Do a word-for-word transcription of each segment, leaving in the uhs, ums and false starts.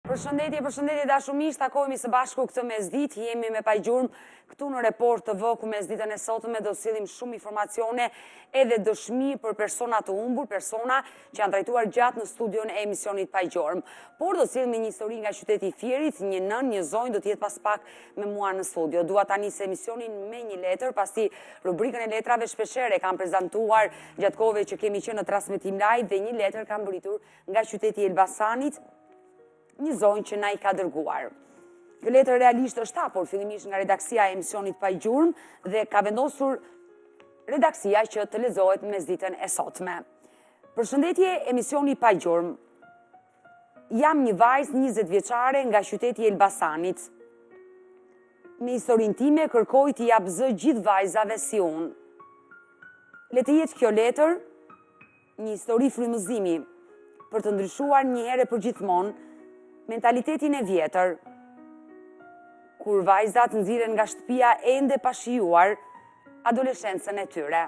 Përshëndetje, përshëndetje dashumish, takohemi së bashku këtë mesditë, jemi me pajgjurmë këtu në Report T V ku mesditën e sotme do sillim shumë informacione edhe dëshmi për persona të humbur, persona që janë trajtuar gjatë në studion e emisionit Pajgjorm. Por do sillim një histori nga qyteti i Fierit, një nën, një zonjë do të jetë pas pak me mua në studio. Dua ta nis emisionin me një letër, pasi rubrikën e letrave shpeshherë kam prezantuar gjatë kohëve që kemi qenë në transmetim live dhe një letër kam mbërritur nga qyteti i Elbasanit, një zonjë që na i ka dërguar. Kjo letër realisht është hapur fillimisht nga redaksia e emisionit Pajgjurm dhe ka vendosur redaksia që të lexohet mesditën e sotme. Përshëndetje, emisioni Pajgjurm. Jam një vajzë njëzet vjeçare nga qyteti i Elbasanit. Me historinë time kërkoj t'i jap zë gjithë vajzave si unë. Le të jetë kjo letër një histori frymëzimi për të ndryshuar një herë për gjithmonë mentalitetin e vjetër, kur vajzat nxiren nga shtëpia ende pa shijuar adoleshencën e tyre.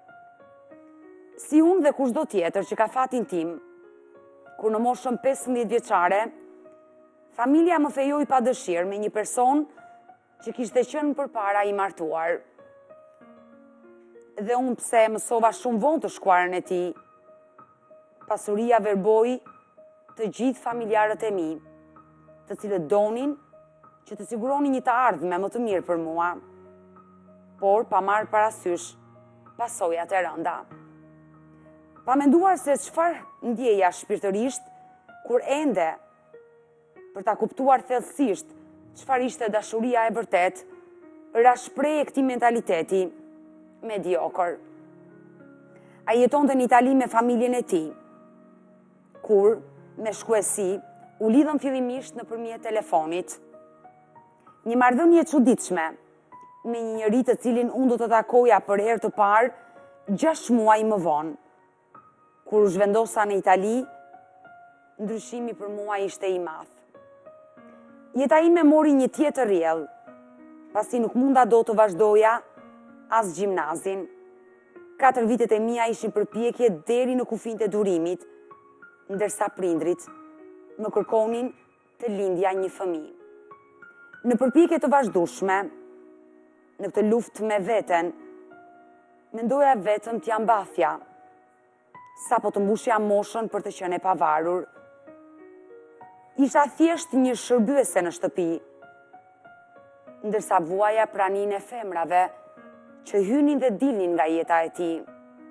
Si unë dhe kushdo tjetër që ka fatin tim, kur në moshën pesëmbëdhjetë vjeçare, familja më fejoi pa dëshirë me një person që kishte qenë përpara i martuar. Dhe unë pse mësova shumë vonë të shkuarën e tij, pasuria verboi të gjithë familjarët e mi, të cilët donin që të siguronin një të ardhme më të mirë për mua, por pa marrë parasysh pasojat e rënda. Pa menduar se çfarë ndjeja shpirtërisht kur ende për ta kuptuar thellësisht çfarë ishte dashuria e vërtet, ra shpreh e këtij mentaliteti mediokër. Ai jetonte në Itali me familjen e tij, kur me shkuesi u lidhëm fillimisht nëpërmjet telefonit. Një marrëdhënie e çuditshme me një njerëz të cilin unë do të takoja për herë të parë gjashtë muaj më vonë. Kur u zhvendosa në Itali, ndryshimi për mua ishte i madh. Jeta ime mori një tjetër rrjedh, pasi nuk munda do të vazhdoja as gjimnazin. Katër vitet e mia ishin përpjekje deri në kufijtë e durimit, ndërsa prindrit më kërkonin të lindja një fëmijë. Në përpjekje të vazhdueshme, në këtë luftë me veten, mendoja vetëm t'ja mbathja, sapo të mbushja moshën për të qenë e pavarur. Isha thjesht një shërbyese në shtëpi, ndërsa vuaja praninë e femrave që hynin dhe dilnin nga jeta e tij.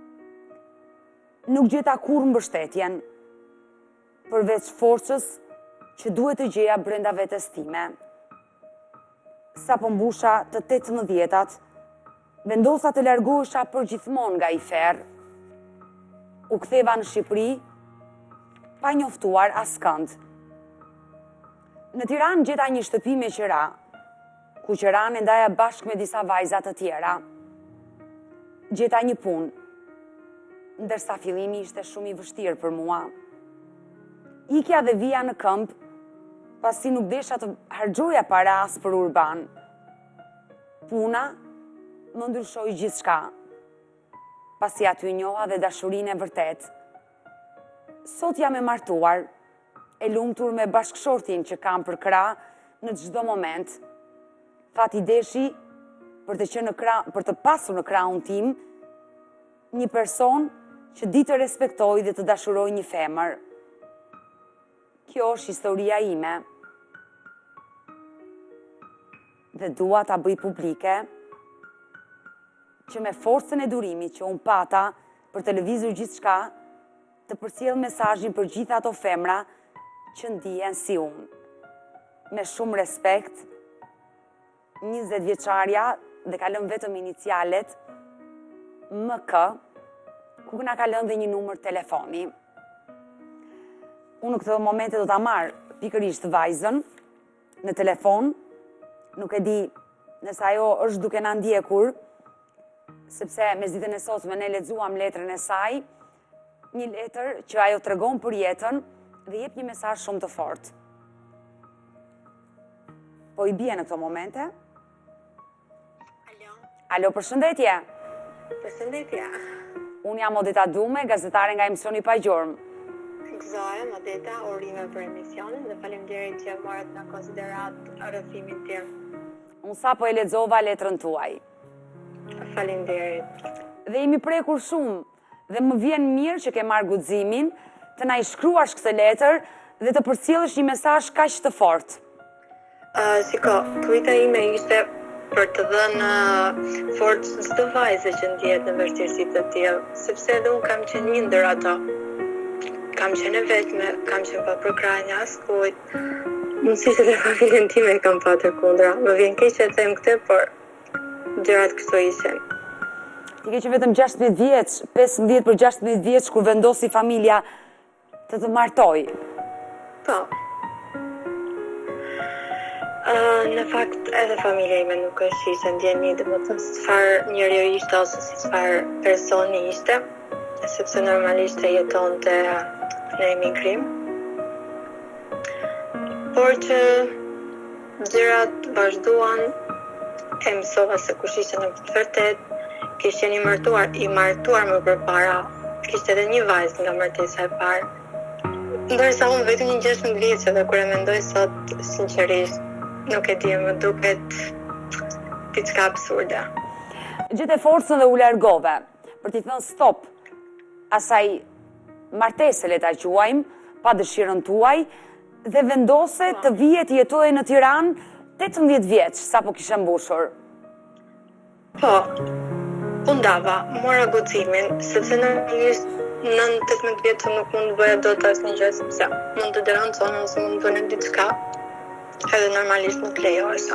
Nuk gjeta kurrë mbështetjen, përveç forcës që duhet të gjeja brenda vetes time. Sa po mbusha të tetëmbëdhjetat, vendosa të largohesha përgjithmonë nga i ferr. U ktheva në Shqipëri pa njoftuar askënd. Në Tiranë gjeta një shtëpi me qira, ku qiran e ndaja bashkë me disa vajza të tjera. Gjeta një punë, ndërsa fillimi ishte shumë i vështirë për mua. Ikja dhe vija në këmbë, pasi nuk desha të harxhoja para as për urban. Puna më ndryshoi gjithçka, pasi aty njoha dhe dashurinë e vërtet. Sot jam e martuar, e lumtur me bashkëshortin që kam për krah në çdo moment. Fati deshi për të qenë në krah, për të pasur në krahun tim një person që di të respektoj dhe të dashuroj një femër. Kjo është historia ime. Dhe dua ta bëj publike që me forcën e durimit që unë pata për të lëvizur gjithçka, të përcjell mesazhin për gjithë ato femra që ndihen si unë. Me shumë respekt, njëzet vjeçarja dhe ka lënë vetëm inicialet M K, ku na ka lënë dhe një numër telefoni. Unë në këtë momente do ta marr pikërisht vajzën në telefon, nuk e di nëse ajo është duke na ndjekur, sepse mesditën e sotme ne lexuam letrën e saj, një letër që ajo tregon për jetën dhe jep një mesazh shumë të fortë. Po i bie në këto momente? Alo. Alo, përshëndetje. Përshëndetje. Unë jam Odeta Dume, gazetare nga emisioni Pajgjorm. gëzohem, Odeta, urime për emisionin dhe faleminderit që marrët në konsiderat rrëfimin tim. Unë sa po e lexova letrën tuaj. Faleminderit. Dhe jemi prekur shumë dhe më vjen mirë që ke marrë guximin të na i shkruash këtë letër dhe të përcjellësh një mesazh kaq të fortë. Uh, Shiko, tuita ime ishte për të dhënë uh, forcë çdo vajze që ndjehet në vështirësi të tilla, sepse edhe unë kam qenë një ndër ato. Kam qenë e vetme, kam qenë pa përkrahje nga askujt. Mundësisht edhe familjen time kam patër kundra. Më vjen keq që them këtë, por gjërat kështu ishin. Ti ke qenë vetëm gjashtëdhjetë vjeç, pesëmbëdhjetë për gjashtëdhjetë vjeç kur vendosi familja të të martoj. Po. Uh, në fakt edhe familja ime nuk është që ishte ndjeni, dhe më thënë si çfarë njeriu ishte ose si çfarë personi ishte, sepse normalisht e jetonte në emigrim. Por që gjërat vazhduan, e mësova se kush ishte në të vërtet, kishte qenë i martuar, i martuar më përpara, kishte edhe një vajzë nga martesa e parë. Ndërsa unë vetëm një gjashtëdhjetë vjeçë dhe kur e mendoj sot, sinqerisht, nuk e di, më duket diçka absurde. Gjete forcën dhe u largove për t'i thënë stop asaj martese, le ta quajmë, pa dëshirën tuaj, dhe vendose të vije të jetoje në Tiranë tetëmbëdhjetë vjeç, sapo kishe mbushur. Po, u ndava, mora guximin, sepse normalisht në tetëmbëdhjetë vjeç nuk mund të bëja dot asnjë gjë, sepse mund të derancohen ose mund të bënë diçka, edhe normalisht nuk lejohesha.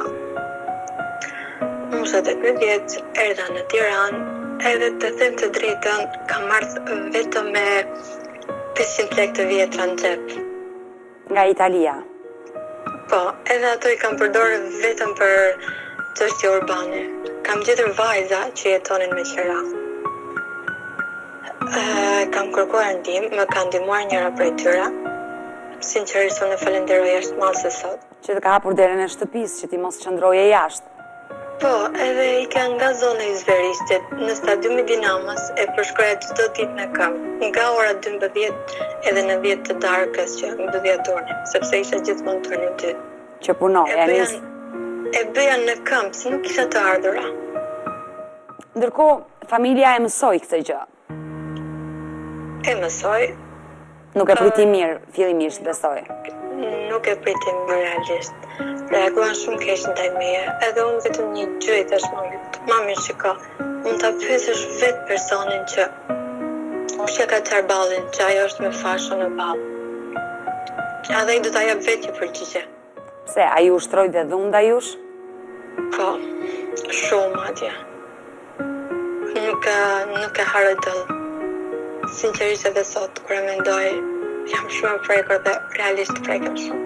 Mosha tetëmbëdhjetë vjeç, erdha në Tiranë, edhe të them të drejtën, kam marrë vetëm me pesëqind lekë të vjetra në xhep. Nga Italia. Po, edhe ato i kam përdorë vetëm për çështje urbane. Kam gjetur vajza që jetonin me qira. Uh, kam kërkuar ndihmë, më kanë ndihmuar njëra prej tyre. Sinqerisht unë e falenderoj jashtëmalë se sot. Që të ka hapur derën e shtëpisë, që ti mos qëndroje jashtë. Po, edhe i ka nga zona e Izverishtit, në stadiumi Dinamos, e përshkruaja çdo ditë në këmbë, nga ora dymbëdhjetë edhe në dhjetë të darkës që më bëdhja turnin, sepse isha gjithmonë turnin dy. Që punoj, e bëja, e bëja në këmbë, se nuk isha të ardhura. Ndërkohë, familja e mësoi këtë gjë. E mësoi. Nuk e priti mirë, fillimisht besoj. Nuk e priti mirë realisht. Reaguan shumë keq ndaj meje, edhe unë vetëm një gjë i thash mamit. Mami, shiko, mund ta pyesësh vetë personin që kush e ka çar ballin, që ajo është me fashën në ball. Edhe ai do ta jap vetë një përgjigje. Pse, ai ushtroi dhe dhunë ndaj jush? Po, shumë atje. Nuk nuk e harroj dot. Sinqerisht edhe sot kur e mendoj, jam shumë e prekur dhe realisht prekem shumë.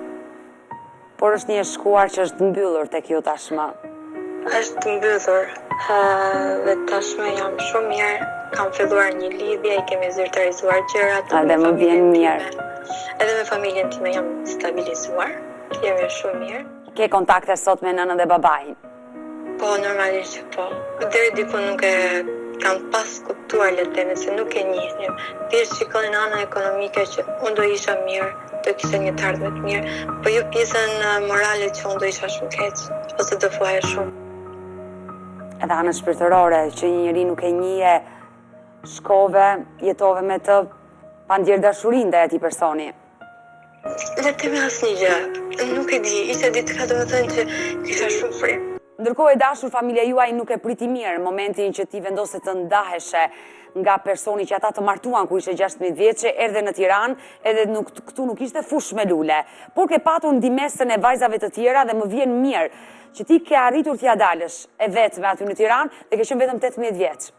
Por është një shkuar që është mbyllur tek ju tashmë. Është mbyllur, dhe tashmë jam shumë mirë, kam filluar një lidhje, i kemi zyrtarizuar gjërat. A dhe më vjen mirë. Edhe me familjen time jam stabilizuar, jemi shumë mirë. Ke kontakte sot me nënën dhe babain? Po, normalisht që po. Deri diku nuk e kam pas kuptuar le të them se nuk e njihnim. Thjesht shikonin anën ekonomike që unë do isha mirë, do kisha një të ardhme të mirë, po jo pjesën morale që unë do isha shumë keq, ose do fuaja shumë. Edhe anën shpirtërore, që një njeri nuk e njihje, shkove, jetove me të, pa ndjerë dashurin ndaj atij personi. Le të them asnjë gjë, nuk e di, ishte diçka domethënë që kisha shumë frikë. Ndërkohë e dashur, familja juaj nuk e priti mirë momentin që ti vendose të ndaheshe nga personi që ata të martuan kur ishe gjashtëdhjetë vjeçe, erdhe në Tiranë, edhe nuk, këtu nuk ishte fush me lule. Por ke patur ndihmesën e vajzave të tjera dhe më vjen mirë që ti ke arritur t'ia dalësh e vetme aty në Tiranë dhe ke qenë vetëm tetëmbëdhjetë vjeç.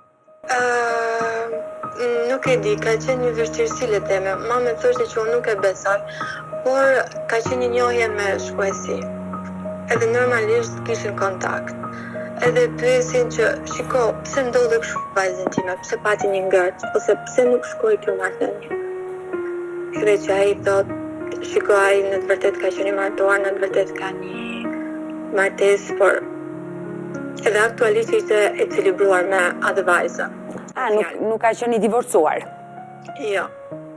Uh, nuk e di, ka qenë një vështirësi le të theme. Mama thoshte që unë nuk e besoj, por ka qenë një njohje me shkuesi. Edhe normalisht kishin kontakt. Edhe pyesin që, shiko, pse ndodhe kështu vajzën time, pse pati një ngërç, ose pse nuk shkoi kjo marrëdhënie. Edhe që ai thot, shiko, ai në të vërtetë ka qenë i martuar, në të vërtetë ka një martesë, por edhe aktualisht ishte e cilibruar me atë vajzë. A, nuk, nuk ka qenë i divorcuar? Jo.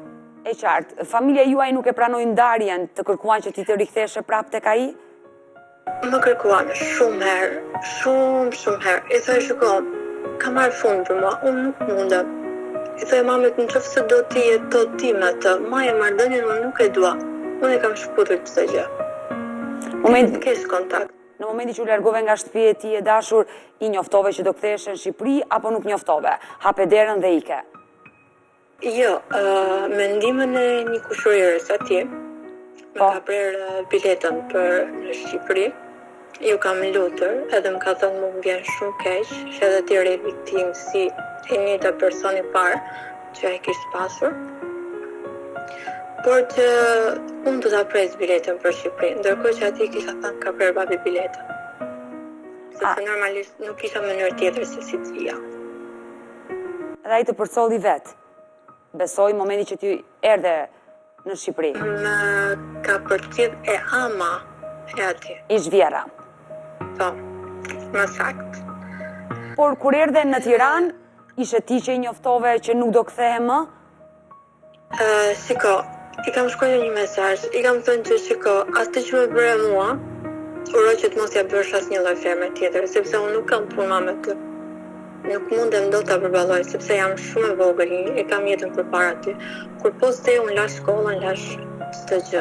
E qartë, familja juaj nuk e pranoi ndarjen të kërkuan që ti të riktheshe prapë tek ai? Më kërkuan shumë herë, shumë, shumë herë. I thoj, shiko, ka marrë fund për mua, unë nuk mundem. I thoj, mamit, në qoftë se do ti e to ti me të, maja marrëdhënien unë nuk e dua. Unë e kam shkputur çdo gjë. Moment... Kesh kontakt. Në momenti që u largove nga shtëpia e ti e dashur, i njoftove që do ktheheshe në Shqipëri apo nuk njoftove? Hape derën dhe ike? Jo, uh, me ndihmën e një kushërirës atje, më ka prerë biletën për në Shqipëri. Ju kam lutur, edhe më ka thënë më vjen shumë keq, që edhe ti re viktim si e njëjta personi parë që ai kishte pasur. Por që unë do ta pres biletën për Shqipëri, ndërkohë që atje kisha thënë ka prerë babi biletën. Sepse normalisht nuk kisha mënyrë tjetër se si të vija. Edhe ai të përcolli vetë. Besoj momenti që ty erdhe në Shqipëri. Më ka përcjell e ama e atje. Ish vjera. Po, më sakt. Por kur erdhe në Tiranë, ishe ti që i njoftove që nuk do kthehem më? Uh, shiko, i kam shkruar një mesazh, i kam thënë që shiko, atë që më bëre mua, uroj që të mos ja bësh asnjë lloj ferme tjetër, sepse unë nuk kam punë me të. Nuk mundem do ta përballoj, sepse jam shumë e vogël, e kam jetën përpara ty. Kur poste unë lash shkollën, lash çdo gjë.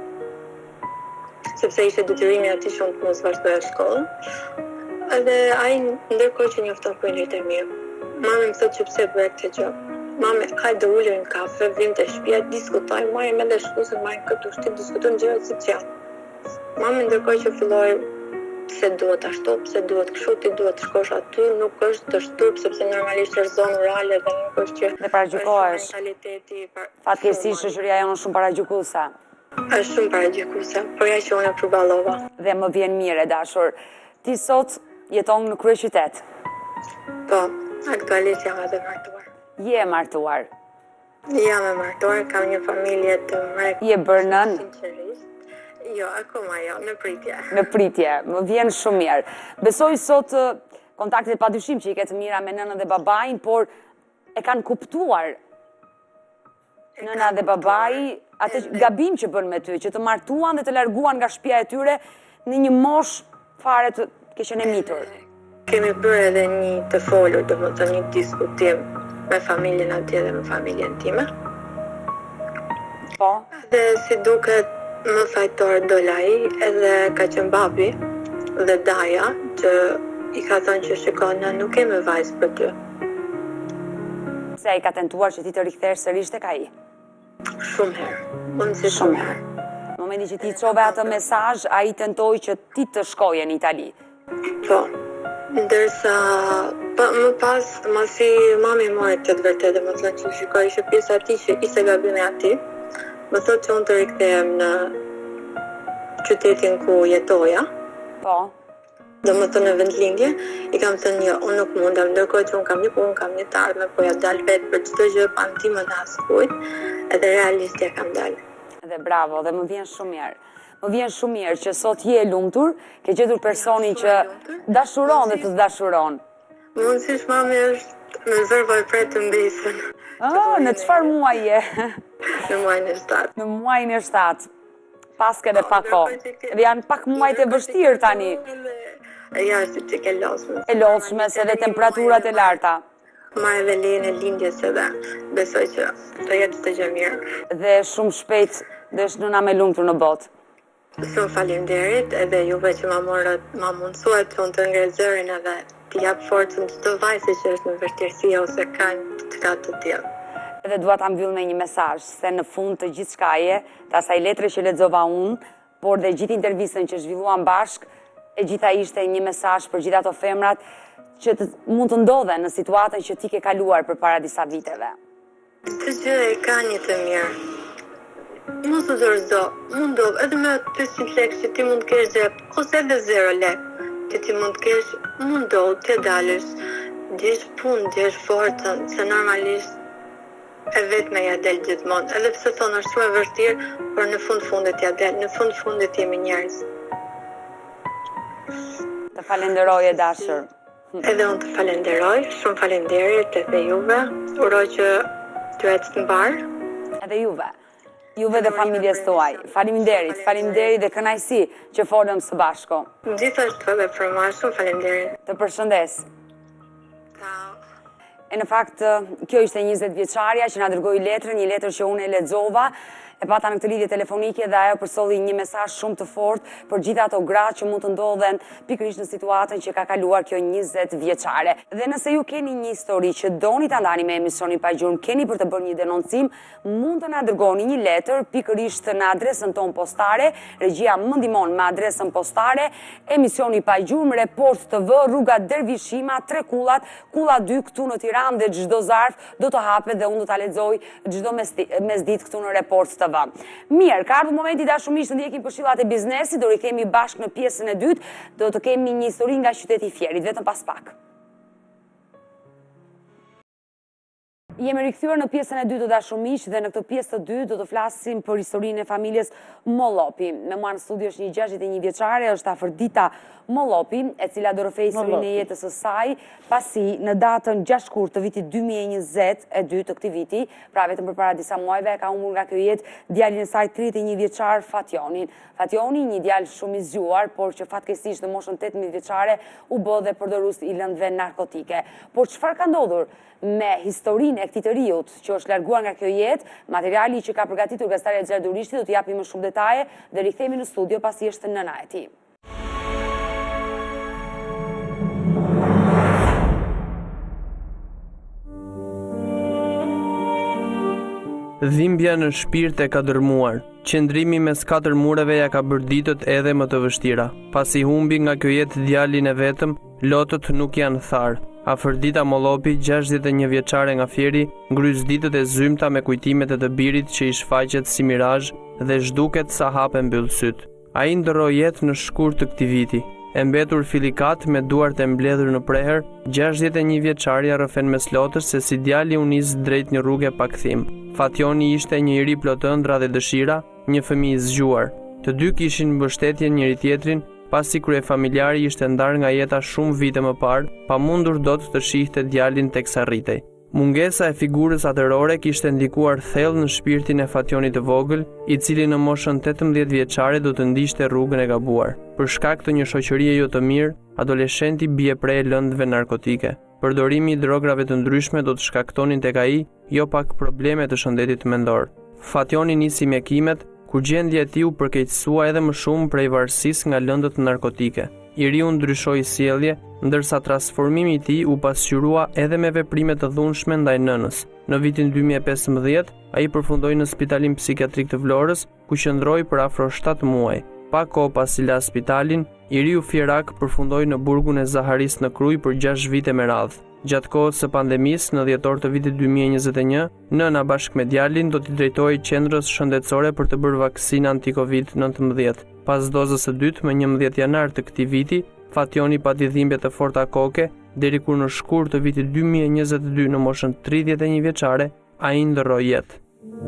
Sepse ishte detyrimi aty që unë të mos vazhdoja shkollën. Edhe ai ndërkohë që njofton punën e mirë. Mami më thotë që pse bëhet këtë gjë. Mami, hajde ulemi në kafe, vim të shtëpia, diskutojmë, marrim edhe shkuzën, marrim këtë ushtim, diskutojmë gjërat si që janë. Mami ndërkohë që filloi pse duhet ashtu, pse duhet kështu, ti duhet të shkosh aty, nuk është të shturp, sepse normalisht është zonë rurale dhe nuk është që... Dhe paragjykohesh. Fatkeqësisht shoqëria jonë është shumë paragjykuese. Është shumë paragjykuese, por ja që unë e përballova. Dhe më vjen mirë e dashur. Ti sot jeton në kryeqytet. Po, aktualisht jam edhe martuar. Je e martuar. Jam e martuar, kam një familje të mrekullueshme. Je bërë nën? Jo, akoma jo, në pritje. Në pritje, më vjen shumë mirë. Besoj sot kontaktet padyshim që i ke të mira me nënën dhe babain, por e kanë kuptuar nëna dhe babai atë gabim që bën me ty, që të martuan dhe të larguan nga shtëpia e tyre në një moshë fare të keqen e mitur. Kemi bërë edhe një të folur, do të thotë një diskutim me familjen atje dhe me familjen time. Po. Dhe si duket më fajtor dolai, edhe ka qenë babi dhe daja që i ka thënë që shikon, na nuk kemi vajzë për ty. Se ai ka tentuar që ti të rikthesh sërish tek ai? Shumë herë. Unë si shumë herë. Në momentin që ti çove atë mesazh, ai tentoi që ti të shkoje në Itali. Po. Ndërsa pa, më pas, masi mami mori të të vërtetë, më thënë që shikoj që pjesa ati që ishte gabimi ati, më thotë që unë të rikthehem në qytetin ku jetoja. Po. Do më thënë në vendlindje, i kam thënë një, unë nuk mundem, ndërkohë që unë kam një punë, kam një të ardhme, po ja dalë vetë për çdo gjë pa ndihmën e askujt, edhe realisht ja kam dalë. Edhe bravo, dhe më vjen shumë mirë. Më vjen shumë mirë që sot je e lumtur, ke gjetur personin që dashuron dhe të dashuron. Mundësisht mami është në zërvoj prej të mbesën. Ah, në çfarë muaj je? Në muajin e shtatë. Në muajin e shtatë. Paske dhe pak kohë. Dhe janë pak muajt e vështirë tani. Ja, është që ke losme. E losme, se dhe temperaturat e larta. Ma edhe lejën e lindjes edhe. Besoj që të jetë të gjë mirë. Dhe shumë shpejt dhe është nëna me lumtur në botë. Shumë faleminderit edhe juve që ma morët, ma mundësuat që unë të ngre zërin edhe të jap forcën çdo vajze që është në vështirësi ose ka çka të tillë. Edhe dua ta mbyll me një mesazh, se në fund të gjithçkaje, të asaj letre që lexova unë, por dhe gjithë intervistën që zhvilluam bashk, e gjitha ishte një mesazh për gjithë ato femrat që të, mund të ndodhen në situatën që ti ke kaluar përpara disa viteve. Çdo gjë e ka një të mirë. Mos u dorëzo, mundo, edhe me pesëqind lekë që ti mund të kesh xhep, ose edhe zero lekë, që ti mund të kesh, mundo, të dalësh, gjesh punë, gjesh forcën, se normalisht e vetme ja del gjithmonë, edhe pse thonë është shumë e vështirë, por në fund fundet ja del, në fund fundet jemi njerëz. Të falenderoj e dashur. Edhe unë të falenderoj, shumë falenderit edhe juve, uroj që të ecë të mbarë. Edhe juve. Juve dhe familjes tuaj. Faleminderit, faleminderit dhe kënaqësi që folëm së bashku. Gjithashtu edhe për mua, shumë faleminderit. Të përshëndes. Ciao. E në fakt, kjo ishte njëzet vjeçarja që na dërgoi letrën, një letër që unë e lexova. E pata në këtë lidhje telefonike dhe ajo përsolli një mesazh shumë të fortë për gjithë ato gra që mund të ndodhen pikërisht në situatën që ka kaluar kjo njëzet vjeçare. Dhe nëse ju keni një histori që doni ta ndani me emisionin Pa Gjurmë, keni për të bërë një denoncim, mund të na dërgoni një letër pikërisht në adresën tonë postare. Regjia më ndihmon me adresën postare, emisioni Pa Gjurmë, Report T V, rruga Dervishima, tre kullat, kulla dy këtu në Tiranë dhe çdo zarf do të hapet dhe unë do ta lexoj çdo mesditë këtu në Report T V. Mirë, ka ardhur momenti dashumish të ndjekim këshillat e biznesit, do rikthehemi bashkë në pjesën e dytë, do të kemi një histori nga qyteti i Fierit, vetëm pas pak. Jemi rikthyer në pjesën e dytë të dashumish dhe në këtë pjesë të dytë do të flasim për historinë e familjes Mollopi. Me mua në studio është një gjashtëdhjetë e një vjeçare, është Afërdita Mollopi, e cila do rrëfej historinë e jetës së saj, pasi në datën gjashtë shkurt të vitit dy mijë e njëzet e dy të këtij viti, pra vetëm përpara disa muajve, ka humbur nga kjo jetë djalin e saj tridhjetë e një vjeçar Fationin. Fationi, një djalë shumë i zgjuar, por që fatkeqësisht në moshën tetëmbëdhjetë vjeçare u bë dhe përdorues i lëndëve narkotike. Por çfarë ka ndodhur me historinë e këtij të riut që është larguar nga kjo jetë? Materiali që ka përgatitur gazetarja Xherxha Durishti do t'i japi më shumë detaje dhe rikthehemi në studio pasi është nëna e tij. Dhimbja në shpirt e ka dërmuar. Qëndrimi mes katër mureve ja ka bërë ditët edhe më të vështira. Pasi humbi nga kjo jetë djalin e vetëm, lotët nuk janë tharë. Afërdita Mollopi, gjashtëdhjetë e një vjeçare nga Fieri, ngrys ditët e zymta me kujtimet e të birit që i shfaqet si mirazh dhe zhduket sa hape mbyll syt. Ai ndroi jetë në shkurt të këtij viti. E mbetur filikat me duart e mbledhur në preher, gjashtëdhjetë e një vjeçarja rrëfen mes lotës se si djali u nis drejt një rruge pa kthim. Fationi ishte një iri plot ëndra dhe dëshira, një fëmijë i zgjuar. Të dy kishin mbështetje njëri tjetrin, pasi kryefamiljari ishte ndarë nga jeta shumë vite më parë, pa mundur dot të shihte djalin teksa rritej. Mungesa e figurës atërore kishte ndikuar thellë në shpirtin e Fationit të vogël, i cili në moshën tetëmbëdhjetë vjeçare do të ndiqte rrugën e gabuar. Për shkak të një shoqërie jo të mirë, adoleshenti bie prej lëndëve narkotike. Përdorimi i drograve të ndryshme do të shkaktonin tek ai jo pak probleme të shëndetit mendor. Fationi nisi mjekimet, ku gjendja e tij u përkeqësua edhe më shumë prej varësisë nga lëndët narkotike. I riu ndryshoi sjellje, ndërsa transformimi i tij u pasqyrua edhe me veprime të dhunshme ndaj nënës. Në vitin dy mijë e pesëmbëdhjetë, ai përfundoi në Spitalin Psikiatrik të Vlorës, ku qëndroi për afro shtatë muaj. Pa kohë pasi la spitalin, i riu Fierak përfundoi në burgun e Zaharis në Kruj për gjashtë vite me radhë. Gjatë kohës së pandemisë, në dhjetor të vitit dy mijë e njëzet e një, nëna bashkë me djalin do t'i drejtojë qendrës shëndetësore për të bërë vaksinë anti-Covid nëntëmbëdhjetë. Pas dozës së dytë, më njëmbëdhjetë janar të këtij viti, Fationi pati dhimbje të forta koke, deri kur në shkurt të vitit dy mijë e njëzet e dy në moshën tridhjetë e një vjeçare, ai ndroi jetë.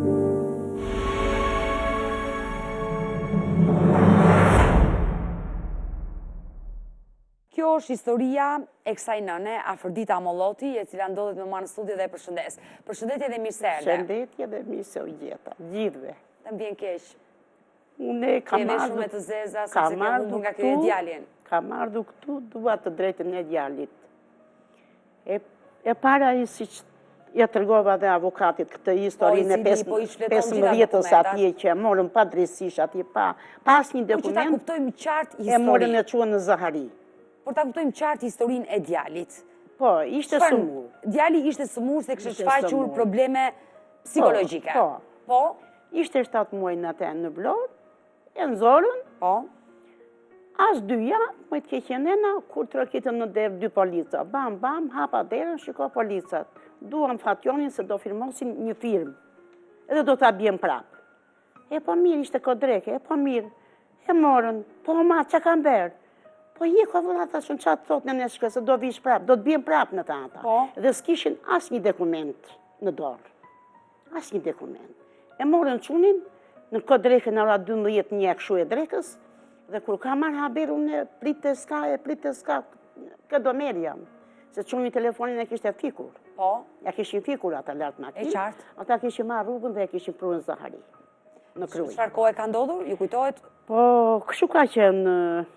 Kjo është historia e kësaj nëne, Afërdita Molloti, e cila ndodhet me mua në studio dhe e përshëndes. Përshëndetje dhe mirë se erdhe. Përshëndetje dhe mirë se u gjeta, gjithve. Të mbien keq. Unë kam Kemi ardhur shumë të zeza sepse ke humbur nga ky djalin. Kam ardhur këtu dua të drejtën e djalit. E, e para i siç ja tregova dhe avokatit këtë historinë e pesëmbëdhjetës atje që e morën pa drejtësisht atje pa pas një dokument. Po që ta kuptojmë qartë historinë. E morën e çuan në Zahari. Por ta kuptojmë qartë historinë e djalit. Po, ishte sëmur. Djali ishte sëmur se kishte shfaqur probleme psikologjike. Po. Po. Ishte shtatë muaj në atë në Vlorë, e nxorën. Po. As dyja, më të keqen nena, kur trokitën në dev dy polica. Bam, bam, hapa derën, shiko policat. Duan Fationin se do firmosin një firmë. Edhe do ta bjem prapë. E po mirë, ishte kodreke, e po mirë. E morën, po ma, që kam berë? Po je ko vëlla ta shumë qatë thot në neshke, se do vish prapë, do të bjem prapë në ta ata. Po. Dhe s'kishin as një dokument në dorë. As një dokument. E morën qunin, në kodreke në ora dymbëdhjetë një këshu e drekës, dhe kur ka marrë haber, unë prit të ska, e prit të ska, këtë do merë jam. Se qunin telefonin e kishte fikur. Po, Ja kishin fikur ata lartë makinë. E qartë. Ata kishin marrë rrugën dhe e kishin prurën Zahari. Në Krujë. çfarë kohë ka ndodhur? Ju kujtohet? Po, kështu ka qenë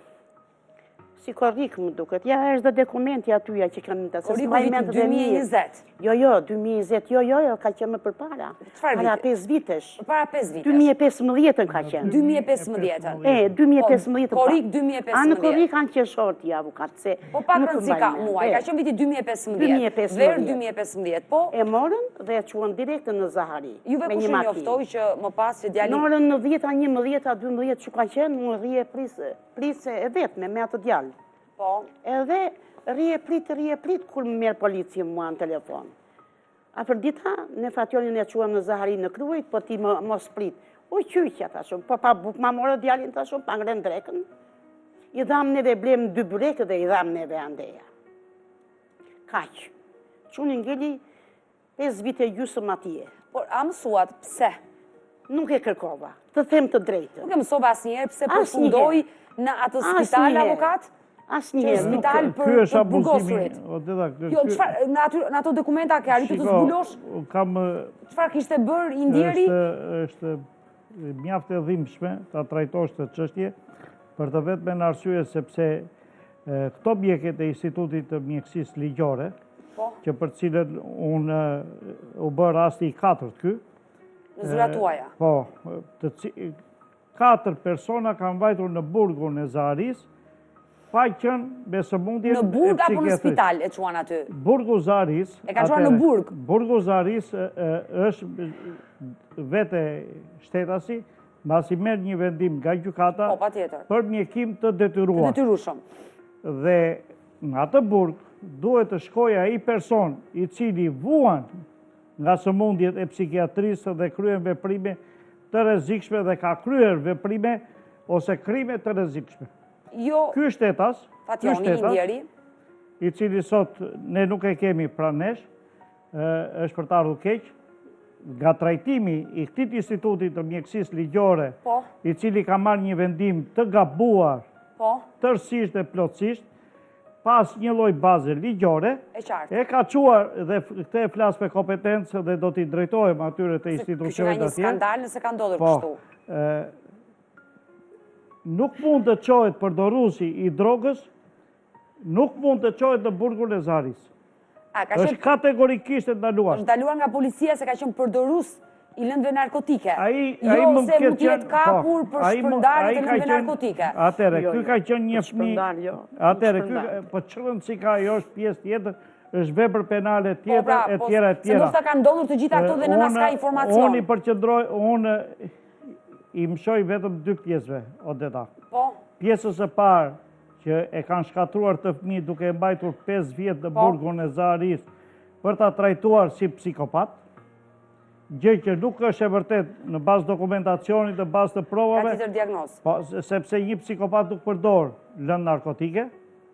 si korrik më duket. Ja, është dhe dokumenti atyja që kanë të se Korriku viti dy mijë e njëzet. Jo, jo, dy mijë e njëzet, jo, jo, jo, ka qenë më përpara. Çfarë Para viti? pesë vitesh. Para pesë vitesh. dy mijë e pesëmbëdhjetën ka qenë. dy mijë e pesëmbëdhjetën. E, dy mijë e pesëmbëdhjetën. Po, korrik dy mijë e pesëmbëdhjetë. A, në korrik kanë qenë shorti avukat, se... Po pak nuk rëndësi mbaj ka mend. muaj, E, ka qenë viti dy mijë e pesëmbëdhjetë. dy mijë e pesëmbëdhjetë. Verë dy mijë e pesëmbëdhjetë, po. E morën dhe e quan direkt në Zahari. Juve me kush një e makinë. njoftoi që më pas që djali... Në orën në dhjetë, njëmbëdhjetë, dymbëdhjetë që ka qenë, më rrije prisë, prisë e vetme me atë djalë. Po, Edhe rrije prit, rrije prit, kur më merë polici mua në telefon. A për dita, ne Fationin e quam në Zahari në Krujt, po ti më mos prit. O qyqja, ta shumë, po pa buk ma morë djalin, ta shumë, pa ngren drekën. I dham neve blem dy bureke dhe i dham neve andeja. Kaq. Qunë ngeli pesë vite gjusëm atje. por a mësuat pse? Nuk e kërkova, të them të drejtën. Nuk e mësova asnjëherë pse Asnjëherë. përfundoi në atë spital Asnjëherë. avokat? Asnjëherë. Që nuk- spital për Ky është për abuzimi. burgosurit. o, Deda, ky- Jo, ky- çfarë në aty në ato dokumenta ke arritur të shiko, zbulosh? Kam Çfarë kishte bërë i ndjeri? është është mjaft e dhimbshme ta trajtosh këtë çështje për të vetmen arsye sepse e, këto mjekët e Institutit të Mjekësisë Ligjore, Po, që për cilën unë u bë rasti i katërt ky. në zyrat tuaja. Po, të ci- katër persona kanë vajtur në burgun e Zaharis, pa qenë me sëmundje Në burg apo në spital e quan aty? Burgu Zaharis... E ka çuar në atëre, burg? Burgu Zaharis e, e, është vete shtetasi, mbasi merr një vendim nga gjykata Po, patjetër. për mjekim të Të detyruar. detyrueshëm. Dhe në atë burg duhet të shkojë ai person i cili vuan nga sëmundjet e psikiatrisë dhe kryen veprime të rrezikshme dhe ka kryer veprime ose krime të rrezikshme. Jo, Ky shtetas, ky Fationi i shtetas, ndjeri, i cili sot ne nuk e kemi pranë nesh, ë, është për të ardhur keq, nga trajtimi i këtij instituti të mjekësisë ligjore, po, i cili ka marrë një vendim të gabuar po, tërësisht dhe plotësisht, pas një lloj baze ligjore, e qartë. e ka quar dhe f- këtë e flas me kompetencë dhe do t'i drejtohem atyre të Se ky që ka institucionet një atje. skandal nëse ka ndodhur Po, kështu. ë, nuk mund të qohet përdoruesi i drogës, nuk mund të qohet në burgun e Zaharis. A, ka Është qenë kategorikisht e ndaluar. është ndaluar nga policia se ka qenë përdorus i lëndëve narkotike. Ai jo ai mund se të mund të jetë qenë- kapur po, për ai mund- shpërndarje ai të ka lëndëve qenë- narkotike. Atëre, Jo, ky jo, ka qenë një për fëmijë. shpërndar, jo, Atëre, për ky shpërndar. po çrënd si ka, jo është pjesë tjetër, është vepër penale Po tjetër, pra, e po, tjera e se tjera. ndoshta kanë ndodhur të gjitha këto dhe nëna s'ka informacion. Unë i përqendroj, unë i mësoj vetëm dy pjesëve, o deta. Po, Pjesës e parë që e kanë shkatruar të fëmijë duke e mbajtur pesë vjet në Po. burgun e Zaharis për ta trajtuar si psikopat, gjë që nuk është e vërtet në bazë dokumentacionit, në bazë të ka provave, tjetër diagnozë. po, se- sepse një psikopat nuk përdor lëndë narkotike.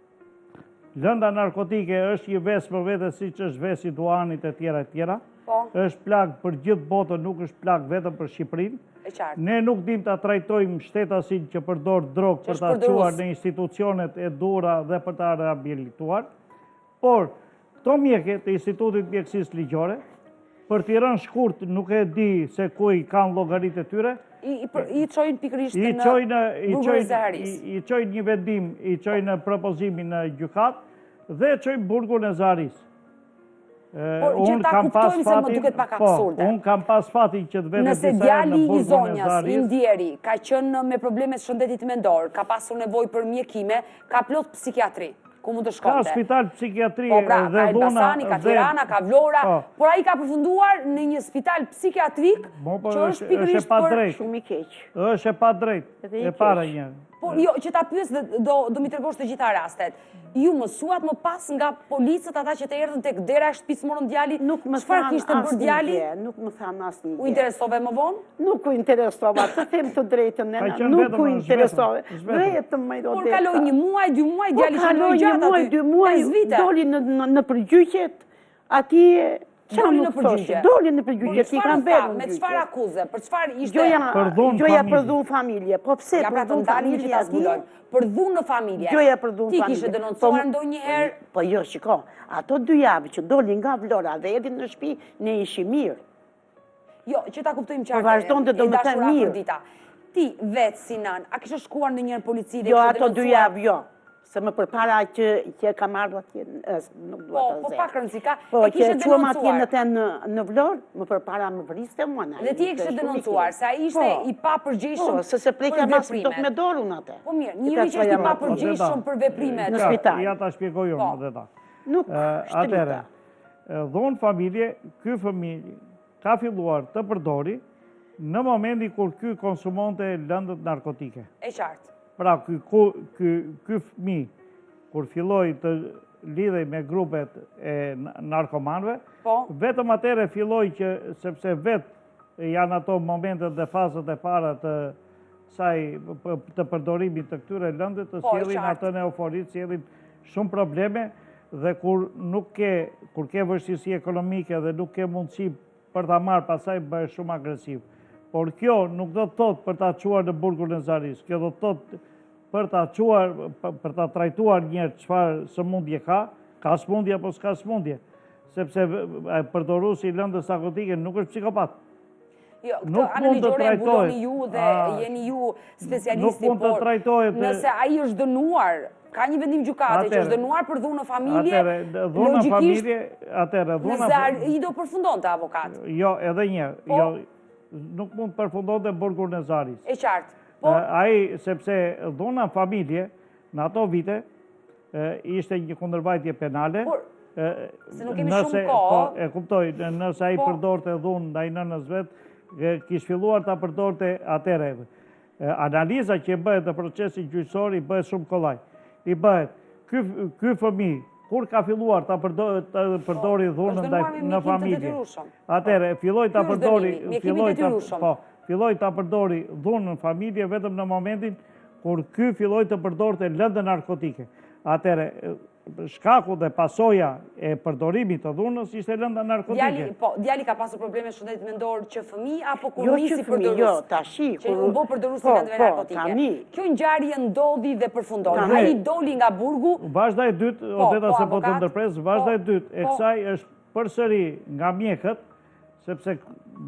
Lënda narkotike është një vesë për vete si që është vesë i duanit e tjera e tjera. Po, është plagë për gjithë botën, nuk është plagë vetëm për Shqipërinë. e qartë. Ne nuk dim të trajtojmë shtetasin që përdor drogë për është të përdorus. quar në institucionet e dura dhe për të rehabilituar, por këto mjekë të Institutit Mjekësisë Ligjore, për t'i rënë shkurt nuk e di se ku i kanë llogaritë e tyre, I, i, për- i çojnë pikërisht i në çojnë i burgun e çojnë Zaharis. i, i çojnë një vendim, i çojnë propozimin në gjykat dhe çojnë burgun e Zaharis. E, Por që unë ta kam pas kuptojmë se më fatin- duket pak po, absurde. unë kam pas fatin që të vete Nëse disa herë në djali i burgun e zonjas, i Zaharis. ndjeri, ka qenë me probleme shëndetit mendor, ka pasur nevojë për mjekime, ka plot psikiatri, ku mund të Ka shkonte. spital psikiatri Po pra, dhe ka dhuna... Elbasani, ka dhe- Tirana, ka Vlora, Po. por ai ka përfunduar në një spital psikiatrik Mo, po, që është- është është pikërisht e pa për... drejt. Shumë i keq. është e pa drejt, Edhe i e para keq. një. Por jo, që ta pyes dhe do, do mi tregosh të gjitha rastet. Ju mësuat më pas nga policët ata që të erdhën tek dera e shtëpisë morën djali, Nuk më çfarë thanë kishte bërë asnjë djali? gjë, nuk më thanë asnjë U gjë. interesove më vonë? Nuk u interesova, të them të drejtën, nena, qenë nuk vetëm, u është interesove. vetëm, është vetëm. Vetëm më i do Por kaloi një muaj, dy muaj, djali Po që kaloi ndoi një gjatë muaj, aty. dy muaj, pesë vite. doli në, në, në përgjyqet, atje Qa Doli në nuk thoshe? përgjigje. Doli në përgjigje, ti kanë bërë Me çfarë akuze? Për çfarë ishte? Gjoja Përdhun gjoja familje. përdhun familje. Po pse Ja pra të përdhun ndalin që familje ta atje? zbulojmë. Përdhun në familje. Gjoja përdhun Ti familje. kishe denoncuar ndonjëherë? Po jo, shiko, ato dy javë që dolin nga Vlora dhe edhin në shtëpi, ne ishim mirë. Jo, që ta kuptojmë qartë. Po vazhdonte do e me thënë dashura mirë. Afrodita. Ti vetë si nën, a kishe shkuar në njërë polici dhe Jo, kishe ato dy denoncuar? javë jo. Se më përpara që që ka marrë atje, es, nuk Po, duhet të po zë. pak rëndësi ka, Po, e kishe që quam atje denoncuar. në te në, në Vlorë, më përpara më vriste mua. na, Dhe ti e ishte kishe shumë i denoncuar, keq. se a ishte Po, i pa përgjeshëm Po, se se plekja për mas do veprimet. të me dorun atë. Po mirë, Që njëri ka që është i çfarë pa jam- përgjeshëm për veprimet. Në Ka, spital. Ja ta shpjegoj unë, Po. dhe ta. Nuk Eh, Atere, dhonë familje, ky familje ka filluar të përdori në momenti kur ky konsumonte lëndët narkotike. E qartë. Pra, ky, ku- ky, ky fëmi, kur filloi të lidhej me grupet e n- narkomanëve, Po. vetëm atere filloi që, sepse vetë janë ato momentet dhe fazët e para të saj p- të përdorimit të këtyre lëndët, të Po, e sjellin qartë. atë në euforit, sjellin shumë probleme dhe kur nuk ke, kur ke vështirësi ekonomike dhe nuk ke mundësi për ta marrë, pastaj bëhet shumë agresiv. Por kjo nuk do të thotë për ta çuar në burgun e Zaris. Kjo do të thotë për ta çuar, për për ta trajtuar një çfarë sëmundje ka, ka sëmundje apo s'ka sëmundje. Sepse e, përdoruesi i lëndës narkotike nuk është psikopat. Jo, Nuk këtë mund të analigjore e trajtohet. mbuloni ju dhe A, jeni ju specialisti, nuk mund të por trajtohet, e- nëse ai është dënuar, ka një vendim gjykate që Atere. është dënuar për dhunë në familje, Atere, dhuna logjikisht, familje, atere, dhuna nëse ai do përfundon të avokat. Jo, edhe një, Po. jo, nuk mund të përfundonte burgun e Zaris. E qartë. Po, Ai, sepse dhuna familje, në ato vite, e, ishte një kundërvajtje penale. Por, e, se nuk kemi nëse- shumë kohë. Po, e kuptoj, nëse ai Po. përdorte dhunë ndaj nënës vetë, e, kish filluar ta përdorte atëherë. E, Analiza që bëhet në procesin gjyqësor i bëhet shumë kollaj. I bëhet, ky ky fëmijë kur ka filluar ta përdor- të përdori dhunën është ndaj dënuar me në mjekim të familje. detyrueshëm. Atëherë filloi ta Ky është përdori, dënimi, mjekimi filloi ta detyrueshëm. po, filloi ta përdori dhunën në familje vetëm në momentin kur ky filloi të përdorte lëndë narkotike. Atëherë e, shkaku dhe pasoja e përdorimit të dhunës ishte lënda Djali, narkotike. po, djali ka pasur probleme shëndetit mendor që fëmi apo kur Jo nisi që fëmi, përdorus? jo, tashi. Që u bë përdorus të Po, lëndëve po, narkotike. tani. Kjo ngjarje ndodhi dhe përfundoi. Tani. Ai doli nga burgu, Vazhda e dytë, Odeta po, se po të avokat, ndërpres, vazhda e po, dytë e po. kësaj është përsëri nga mjekët, sepse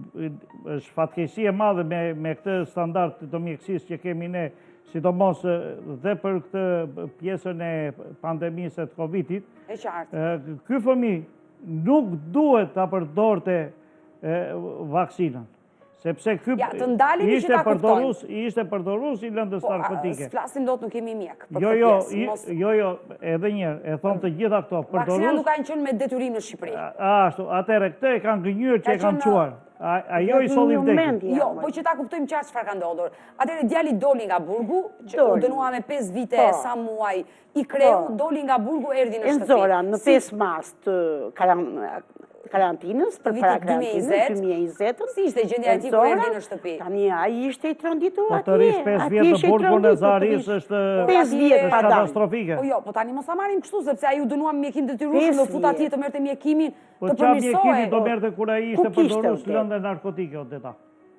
është fatkeqësi e madhe me, me këtë standard të mjekësisë që kemi ne, sidomos e, dhe për këtë pjesën e pandemisë e të Covidit. e qartë. E, Ky fëmijë nuk duhet ta përdorte e, vaksinën, sepse ky Ja, të ndalemi që ishte ta përdorus, ishte përdorus i lëndës Po, a, narkotike. s'flasim dot, nuk kemi mjek. Për Jo, këtë jo, pjesë, i- mos- jo, jo, edhe një, e thonë të gjitha këto, Vaksina përdorus, nuk kanë qenë me detyrim në Shqipëri. a- ashtu, atëre, këte e kanë gënjur që Ka e kanë qenë- quar. A- Ajo i Në solli një vdekje. moment, ja, Jo, moj. po që ta kuptojmë qartë çfarë ka ndodhur. Atëherë djali doli nga burgu, që u Doli. dënua me pesë vite Po. sa muaj, i kreu, Po. doli nga burgu, erdhi në shtëpi. Enzora, në Si- pesë mars të karan- karantinës, për vitit para dy mijë e karantinës, njëzet, dy mijë e njëzet. si ishte gjendja e tij kur erdhi në shtëpi? Tani ai ishte i tronditur Po atje. të rish pesë atje vjetë në ishte i burgun e tronditur, Zaris të rish është pesë vjetë është pa dalë. katastrofike. Po jo, po tani mos ta marrim kështu, sepse ai u dënua me mjekim detyrueshëm, Pesë do fut atje vjet. të merrte mjekimin, Po të qa mjekimi përmirësohej. do merte kur ai Ku ishte kishte përdorus vdekje? lëndë narkotike, Odeta.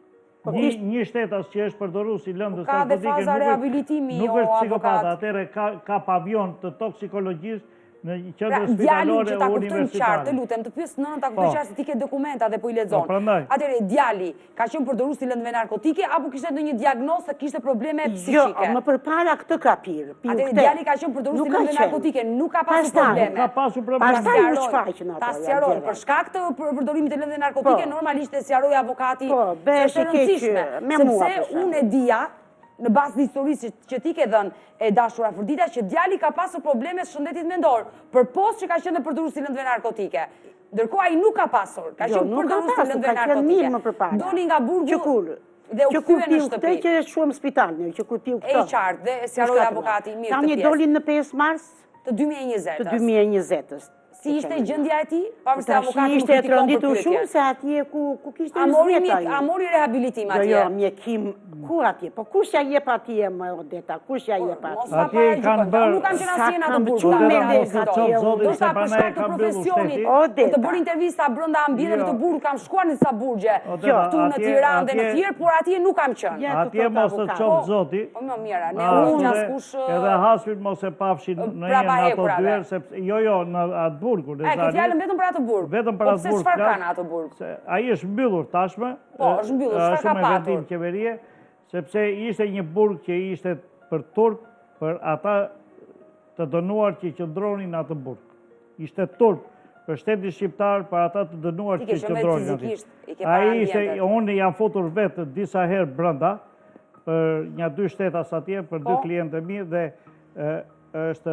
Po Një, kishte- një shtetas që është përdorus i lëndës Ka dhe narkotike faza nuk është- rehabilitimi, nuk o është psikopat, avokat. atëre ka, ka pavion të toksikologjisë në një Pra, qendër djalin spitalore që ta kuptojmë qartë, të universitare. lutem, të pyes nënën ta kuptoj Po. qartë se ti ke dokumenta dhe po i lexon. Po, prandaj. Atëherë djali ka qenë përdorus i lëndëve narkotike apo kishte ndonjë diagnozë se kishte probleme Jo, psiqike? më përpara këtë ka pirë. pirë Atëherë këtë. djali ka qenë përdorus i Nuk ka lëndëve qenë. narkotike, nuk ka pasur Pastaj, probleme. Ka pasur probleme. Pastaj Ta u sqaroj, shfaqën ato. Ta janë sqaroj, gjëra. për shkak të për- përdorimit të lëndëve narkotike, Po. normalisht e sqaroi avokati. Po, se besh është e keq, rëndësishme, me mua, për sepse shembull. unë e dija në bazë të historisë që- që ti ke dhënë e dashur Afrodita, që djali ka pasur probleme së shëndetit mendor, për postë që ka qenë përdorus i lëndëve narkotike. Ndërkohë ai nuk ka pasur, ka Jo, qenë nuk ka përdorus i pasur, lëndëve ka qenë mirë më narkotike. përpara. Doli nga burgu Që kur? dhe u Që kur kthye në piu këtë shtëpi. që e shuam spital, ne, që kur piu E këto. qartë dhe e sqaroi avokati mirë këtë Tani pjesë. doli në pesë mars Të dy mijë e njëzet. të dy mijë e njëzet-ës. Si ishte gjendja e tij? Pavarësisht se Tash avokati nuk ishte e kritikon për tronditur pyetje. shumë se atje ku, ku kishte A mori zvet mjek- ai. a mori rehabilitim Jo, atje? jo, mjekim, ku atje? Po kush ja jep atje, më Odeta, kush ja jep Mos atje? ma Atje i para kanë gjykojnë. bërë- Unë nuk kam qenë Sa asnjë në atë kam burg. shumë kam me qenë lezë në atë atje, burg. zotit, Do se sa për prandaj shkak të ka mbyllur profesionit, shteti. O, do të Deta. bërë intervista brenda ambienteve Jo. të burg, kam shkuar në disa burgje. O, Deta, Këtu në atje- Tiranë dhe në atje- tjerë, por atje nuk kam qenë. Ja, Atje të mos të avokat. qofë zoti. Po më mira, ne Ah, unë edhe- askush Edhe hasmin mos e pafshin në një prapa në ato hekurave. dyerë, sepse jo jo në atë burgu, në E, ke Zani. fjalën vetëm për atë burg. Vetëm për Po atë pse burg. çfarë flas, ka në atë burg? se Ai është mbyllur tashmë. Po, është mbyllur, e, çfarë ka Është me patur? vendim qeverie, sepse ishte një burg që ishte për turp, për ata të dënuar që qëndronin në atë burg. Ishte turp për shtetin shqiptar, për ata të dënuar Ti që ke qenë qëndronin vetë aty. fizikisht, i ke para Ai ishte, ambientet. unë jam futur vetë disa herë brenda për një dy shtetas atje, për dy Po. klientë mi dhe e, është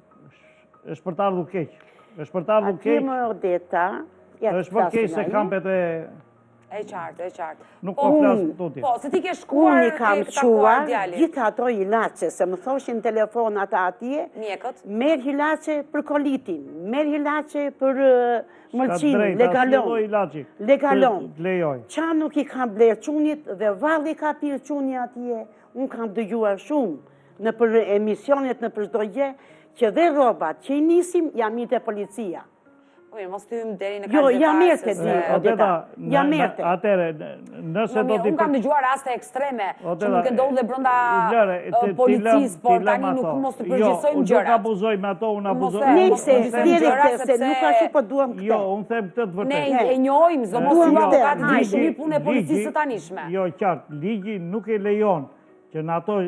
është për të ardhur keq. Është për të ardhur Atje keq. më Odeta, ja të Është për keq flasim se ai. kampet e E qartë, e qartë. nuk Po, po flas unë- tuti. Po, se ti ke shkuar, Unë i kam ke takuar quar djalin. gjithë ato ilaçe, se më thoshin telefon ata atje, Mjekët. merr ilaçe për kolitin, merr ilaçe për uh, mëlçin, legalon. ilaçi. Legalon. Të lejoj. Qa nuk i kam blerë qunit dhe valli ka pirë quni atje, unë kam dëgjuar shumë në për emisionet në për çdo gjë, që dhe robat që i nisim jam i të policia. Po mirë, mos të hymë deri në Jo, kaq ja detale, merte, se- di, se- Odeta. Ja merte. Atere, nëse Po do mirë, t'i... unë kam dëgjuar raste ekstreme, që Odeta, nuk e ndodhe brenda Lëre, uh, ti- ti policisë, lëm- por ti lëm tani nuk ato. mos të Jo, përgjithsojmë unë nuk gjërat. abuzoj me ato, unë Mos abuzoj... e- unë- mos Nejse, unë them gjëra, direkt, se sepse- nuk ashtu po duam këtë. Jo, unë them këtë të Ne vërtet. e njohim, zdo mos Duam ju të- avokatit hajde. di shumë punë e policisë Ligji- të tanishme. Jo, qartë, ligji nuk e lejon që në ato,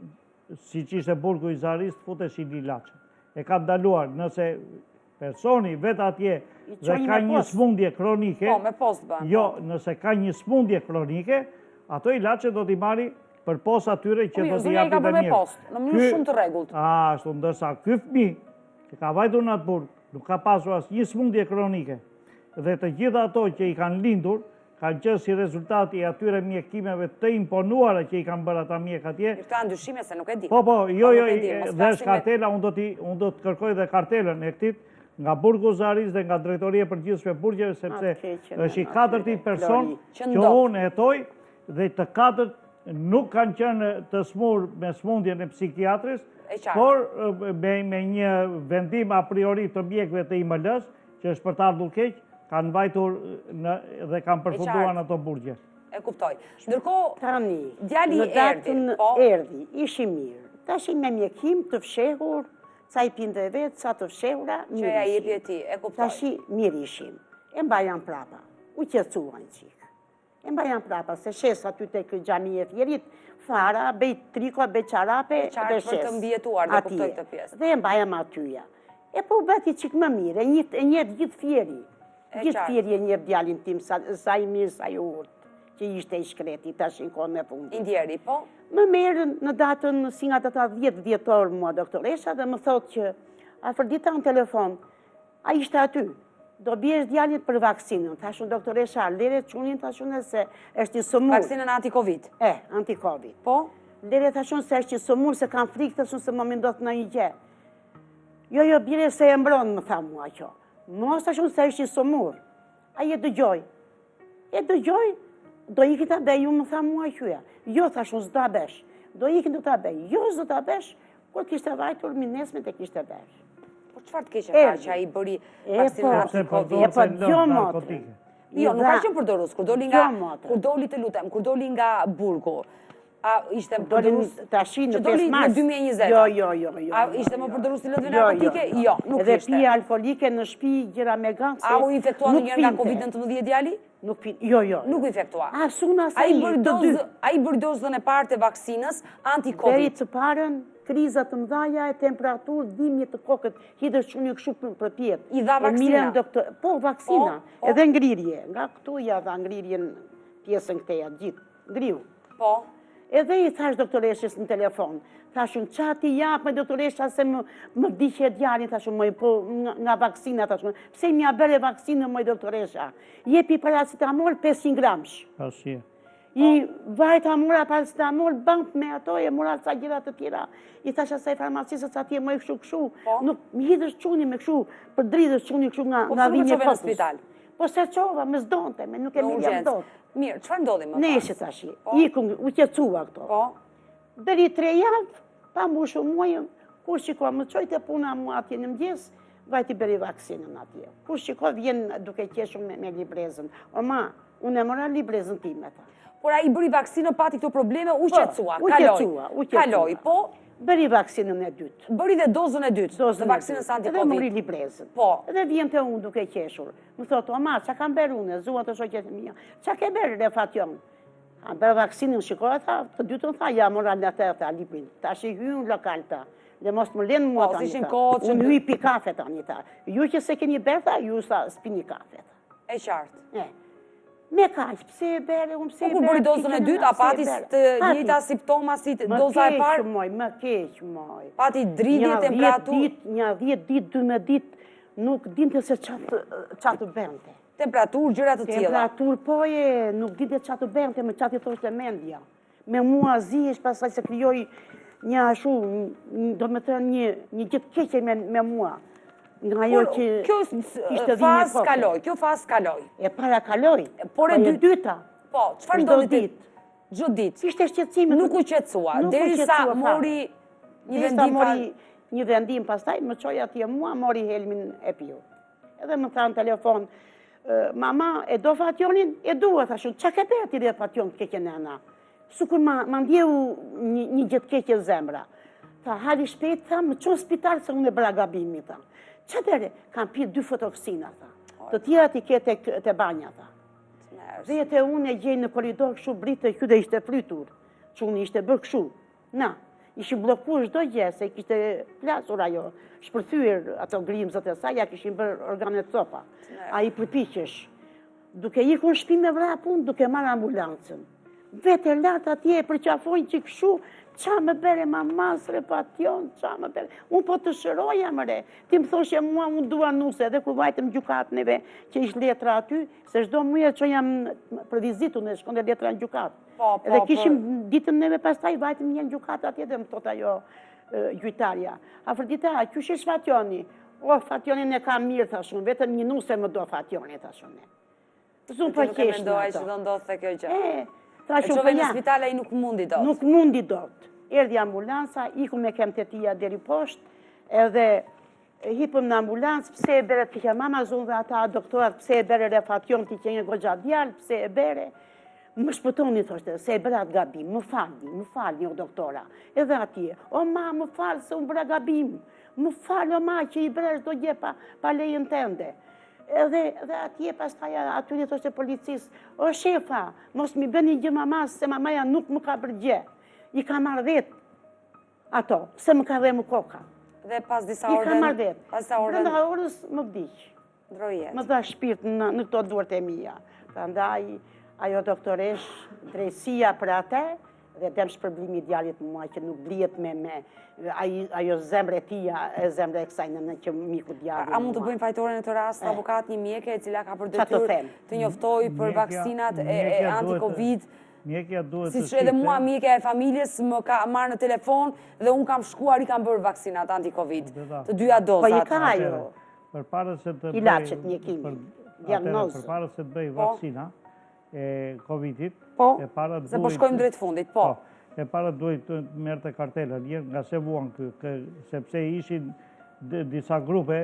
si që ishte burgu i Zaris, të futeshin ilaçe. E ka ndaluar, nëse personi vetë atje dhe qojnë ka me një post. smundje kronike, Po, me post bën. jo, nëse ka një smundje kronike, ato ilaçe do t'i marri për post atyre që Po mirë, do t'i zonja i ka japi bërë me mirë. post, në mënyrë Ky- shumë të rregullt. Ashtu, ndërsa ky fëmijë që ka vajtur në atë burg, nuk ka pasur as një smundje kronike. Dhe të gjitha ato që i kanë lindur, kanë qenë si rezultati i atyre mjekimeve të imponuara që i kanë bërë ata mjek atje. Mirë, ka ndryshime se nuk e di. Po, po, jo, Po, jo, nuk e di, mos dhe flasim është me- kartela, unë do t'i- unë do të kërkoj dhe kartelën e këtit nga burgu Zaris dhe nga drejtoria për gjithshme burgjeve, sepse keqen, është i atë, katërti Flori. person Që që ndodh. unë hetoj dhe të katërt nuk kanë qenë të smur me smundjen e psikiatris, E qartë. por e, me, me një vendim a priori të mjekve të I M L-s, që është për të ardhur keq, kanë vajtur në, dhe kanë përfunduar në ato burgje. E kuptoj. Ndërkohë, Tani, Djali në erdhi, datën po? erdi, ishi mirë. Tash me mjekim të fshehur, ca i pinte vetë, ca të fshehura, që mirë ja ishim. jepi e ti, e kuptoj. Tash mirë ishim. E mbajan prapa. U qetësuan qikë. E mbajan prapa, se shes aty të kë gjami e fjerit, fara, bej triko, bej qarape, E qartë, dhe për shes. të mbijetuar, dhe Atje. kuptoj këtë pjesë. Dhe e mbajam atyja. E po beti qikë më mirë, e njët- e njët gjithë fjeri. E Gjithë qartë. fjeri e njët djalin tim, sa, sa i mirë, sa i urtë, që ishte i shkreti, tash në kohën e fundit. Indjeri, po? Më merë në datën si nga të ta dhjetë dhjetor mua doktoresha dhe më thotë që a fërdita në telefon, a ishte aty, do bjesh djalit për vaksinën. Thashun doktoresha, lere qunin thashun se është i sëmur. Vaksinën anti-Covid. E, anti-Covid. Po? Lere thashun se është i sëmur, se kam frikë thashun se më më ndodhë në një gjë. Jo, jo, bire se e mbronë, më tha mua kjo. Mos thashun se është i sëmur. A je dëgjoj. E dëgjoj, do iki ta bej, ju më tha mua qyja. Jo, thashun, s'da besh. Do iki do ta bej. Jo, s'do ta besh, kur kishte vajtur minesme të kishte besh. Po qëfar të keqe ka Erdi. që a i bëri E, vaksinën po, Se anti-Covid? E, po, përdorë gjo, lëndë motre. narkotike. Jo, nuk ka qenë përdorus, kur doli nga, Jo, motre. kur doli të lutem, kur doli nga burgu, a ishte Doli përdorus, tashi në që doli pesë në mars. dy mijë e njëzet? Jo, jo, jo, jo. A jo, ishte më jo. përdorus të lëndëve Jo, narkotike? jo, Jo, nuk Edhe ishte. pija alfolike në shtëpi, gjëra me gang. A u infektua në njërë nga Covid nëntëmbëdhjetë djali? Nuk pin, jo, jo. Nuk u infektua. A suna sa A i i, bëri të dy. dozë- a i bëri dozën e parë të vaksinës Deri anti-Covid. të parën, krizat të mdhaja e temperaturë, dimje të kokët, hidër që një këshu për, për pjetë. I dha E vaksina? mirën doktor, po, vaksina. Po, po. Edhe ngrirje. Nga këtu ja dha ngrirjen pjesën këteja, gjithë. Ngriu. Po, Edhe i thash doktoreshes në telefon, thashun, qa ti japë me doktoresha se më, më diqe djarin, thashun, moj, po, nga, nga vaksina, thashun, pse mja bere vaksinën, moj doktoresha, jepi paracetamol pesëqind gramsh, Asie. I vajta mura paracetamol, bank me ato e mura sa gjëra të tjera. I thasha se farmacisët sa tje më e këshu këshu. Nuk më hidhës quni me këshu, për dridhës quni këshu nga nga dhimje në kopës. spital? Po se qova, me zdonte, me nuk e mirja më dot. Mirë, qëfar ndodhi më pas? Neshe tashi, ikun, u qetësua këto. Po? Deri tre javë, pa mbushu muajë, kur shiko, më qojtë e puna mu atje në mëgjes, vajti bëri vaksinën atje. Kur shiko, vjen duke qeshur me, me librezën. O ma, unë e mora librezën time ta. Por a i bëri vaksinën, pati këto probleme, u qetësua, u kaloj. qetësua, u qetësua. Kaloj, po? Bëri vaksinën e dytë. Bëri dhe dozën e dytë, Dozën të e vaksinës dytë. Edhe anti-Covid. mori librezën. Po. Edhe vjen të unë duke qeshur. Më thotë, o ma, qa kam berë unë, zua të shoqet mija. Qa ke berë refation? A bërë vaksinën, shikoj, tha, të dytën tha, ja, mora në të ta librin. Ta shi hynë lokal ta. Dhe mos më lenë mua Po, tani s'ishin ta. kohë që- Unë hyj pi kafe tani ta. Ju që se keni berë, tha, ju sa spini kafe ta. E qartë. E. Me kaq, pse e bere, unë pse Po e kur bere. bëri dozën e dytë, a pati të njëjta simptoma si doza e Më parë? keq, moj, më keq, moj. Pati dridhje, Një temperaturë? dhjetë dit, Një dhjetë dit, dymbëdhjetë dit, nuk dinte se qatë të bente. Temperaturë, gjëra të tjera. Temperaturë, po e, nuk dinte qatë të bente, me qatë i thoshte mendja. Me mua zihesh, pasaj se kryoj një ashu, do me thënë një, një gjithë keqe me, me mua. Nga jo që Kjo kishte dhimbje fazë koke. kaloj, kjo fazë kaloj. E para kaloj, Por e po dy- dyta. Po, çfarë Çdo ndodhi ti? ditë. Çdo ditë. Ishte shqetësime. Nuk u qetësua, Nuk u derisa qetësua fare. mori një Derisa vendim mori një vendim pastaj, më qoj atje mua, mori helmin e piu. Edhe më tha në telefon, "E, mama, e do fationin? E dua, thashun, qa ke bërë ti dhe fation të keqe nëna? Sukur ma, ma ndjehu një, një gjithë keqe zemra. Tha, hali shpejt, tha, më qonë spital se unë e bëra gabimi, tha. Qa dere? Kam pirë dy fotoksina, tha. Të tjera ti ke te, te banja, tha. Dhe te unë e gjej në koridor këshu britë kjo dhe ishte frytur, që unë ishte bërë këshu. Na, ishi blokuar çdo gjë, se kishte plasur ajo, shpërthyer ato grimzët e saj, ja kishin bërë organet copa. A i përpiqesh. Duke ikur në shtëpi me vrapun, duke marrë ambulancën. Vete lartë atje e përqafojnë që këshu, qa më bere mama, srepation, qa më bere. Unë po të shëroja mëre. Ti më thoshe mua, unë dua nuse, edhe kur vajtëm gjukat neve që ishtë letra aty, se shdo muja që jam për vizitu në shkonde letra në gjukat. Po, po, Edhe kishim ditën neve pastaj, vajtëm një në gjukat atje dhe më thot ajo gjytarja. Afrodita, që shesh fationi? O, fationin e kam mirë, thashun, vetëm një nuse më do fationi, thashun. Zunë për Nuk e kesh në mendoaj ato. që do ndodhë të kjo gjë. E, E thashun qove për në ja. spital ai nuk mundi do. Nuk mundi dot. Erdi ambulansa, iku me kem të tia deri poshtë, edhe hipëm në ambulancë, pse e bere të kja mama zunë dhe ata doktorat, pse e bere refation të që një gogja djallë, pse e bere. Më shpëtoni, thoshte, se e bëra të gabim, më falni, më falni, o doktora. Edhe atje, o ma, më falë se unë bëra gabim, më falë, o ma, që i bëra çdo gjë pa, pa lejën tënde. Edhe, edhe atje pastaj aty i thoshte policisë, o shefa, mos mi bëni gjë mamas, se mamaja nuk më ka bërë gjë. I ka marrë vetë ato, se më ka dhe më koka. Dhe pas disa I orëve... ka marrë vetë. Pas disa orëve... Brenda orës më vdiq. Ndrojet. Më dha shpirt në, në këto duart e mia. Prandaj, ajo doktoresh, drejtësia për atë, dhe dem shpërblimi i djalit mua që nuk blihet me me ai ajo zemra e tia, e zemra e kësaj nënë që miku djalit. A mund të bëjmë fajtore në të rast avokat një mjeke e cila ka për Qa të detyrë them? të njoftoj për Mjekja- vaksinat e, e mjekja duhet të- anti-Covid? Mjekja duhet të Si që edhe shifte- mua mjeke e familjes më ka marrë në telefon dhe unë kam shkuar i kam bërë vaksinat anti-Covid. Dhe Të dyja Po i dozat. ka ajo. Përpara se të bëj... Ilacet mjekimi, për- diagnozë. atëherë, Përpara se të bëj Po. vaksina e Covidit, Po, e para se po duhet- shkojmë drejt fundit, po. E para duhet të merrte kartela lirë nga se vuan kë, kë, sepse ishin d- disa grupe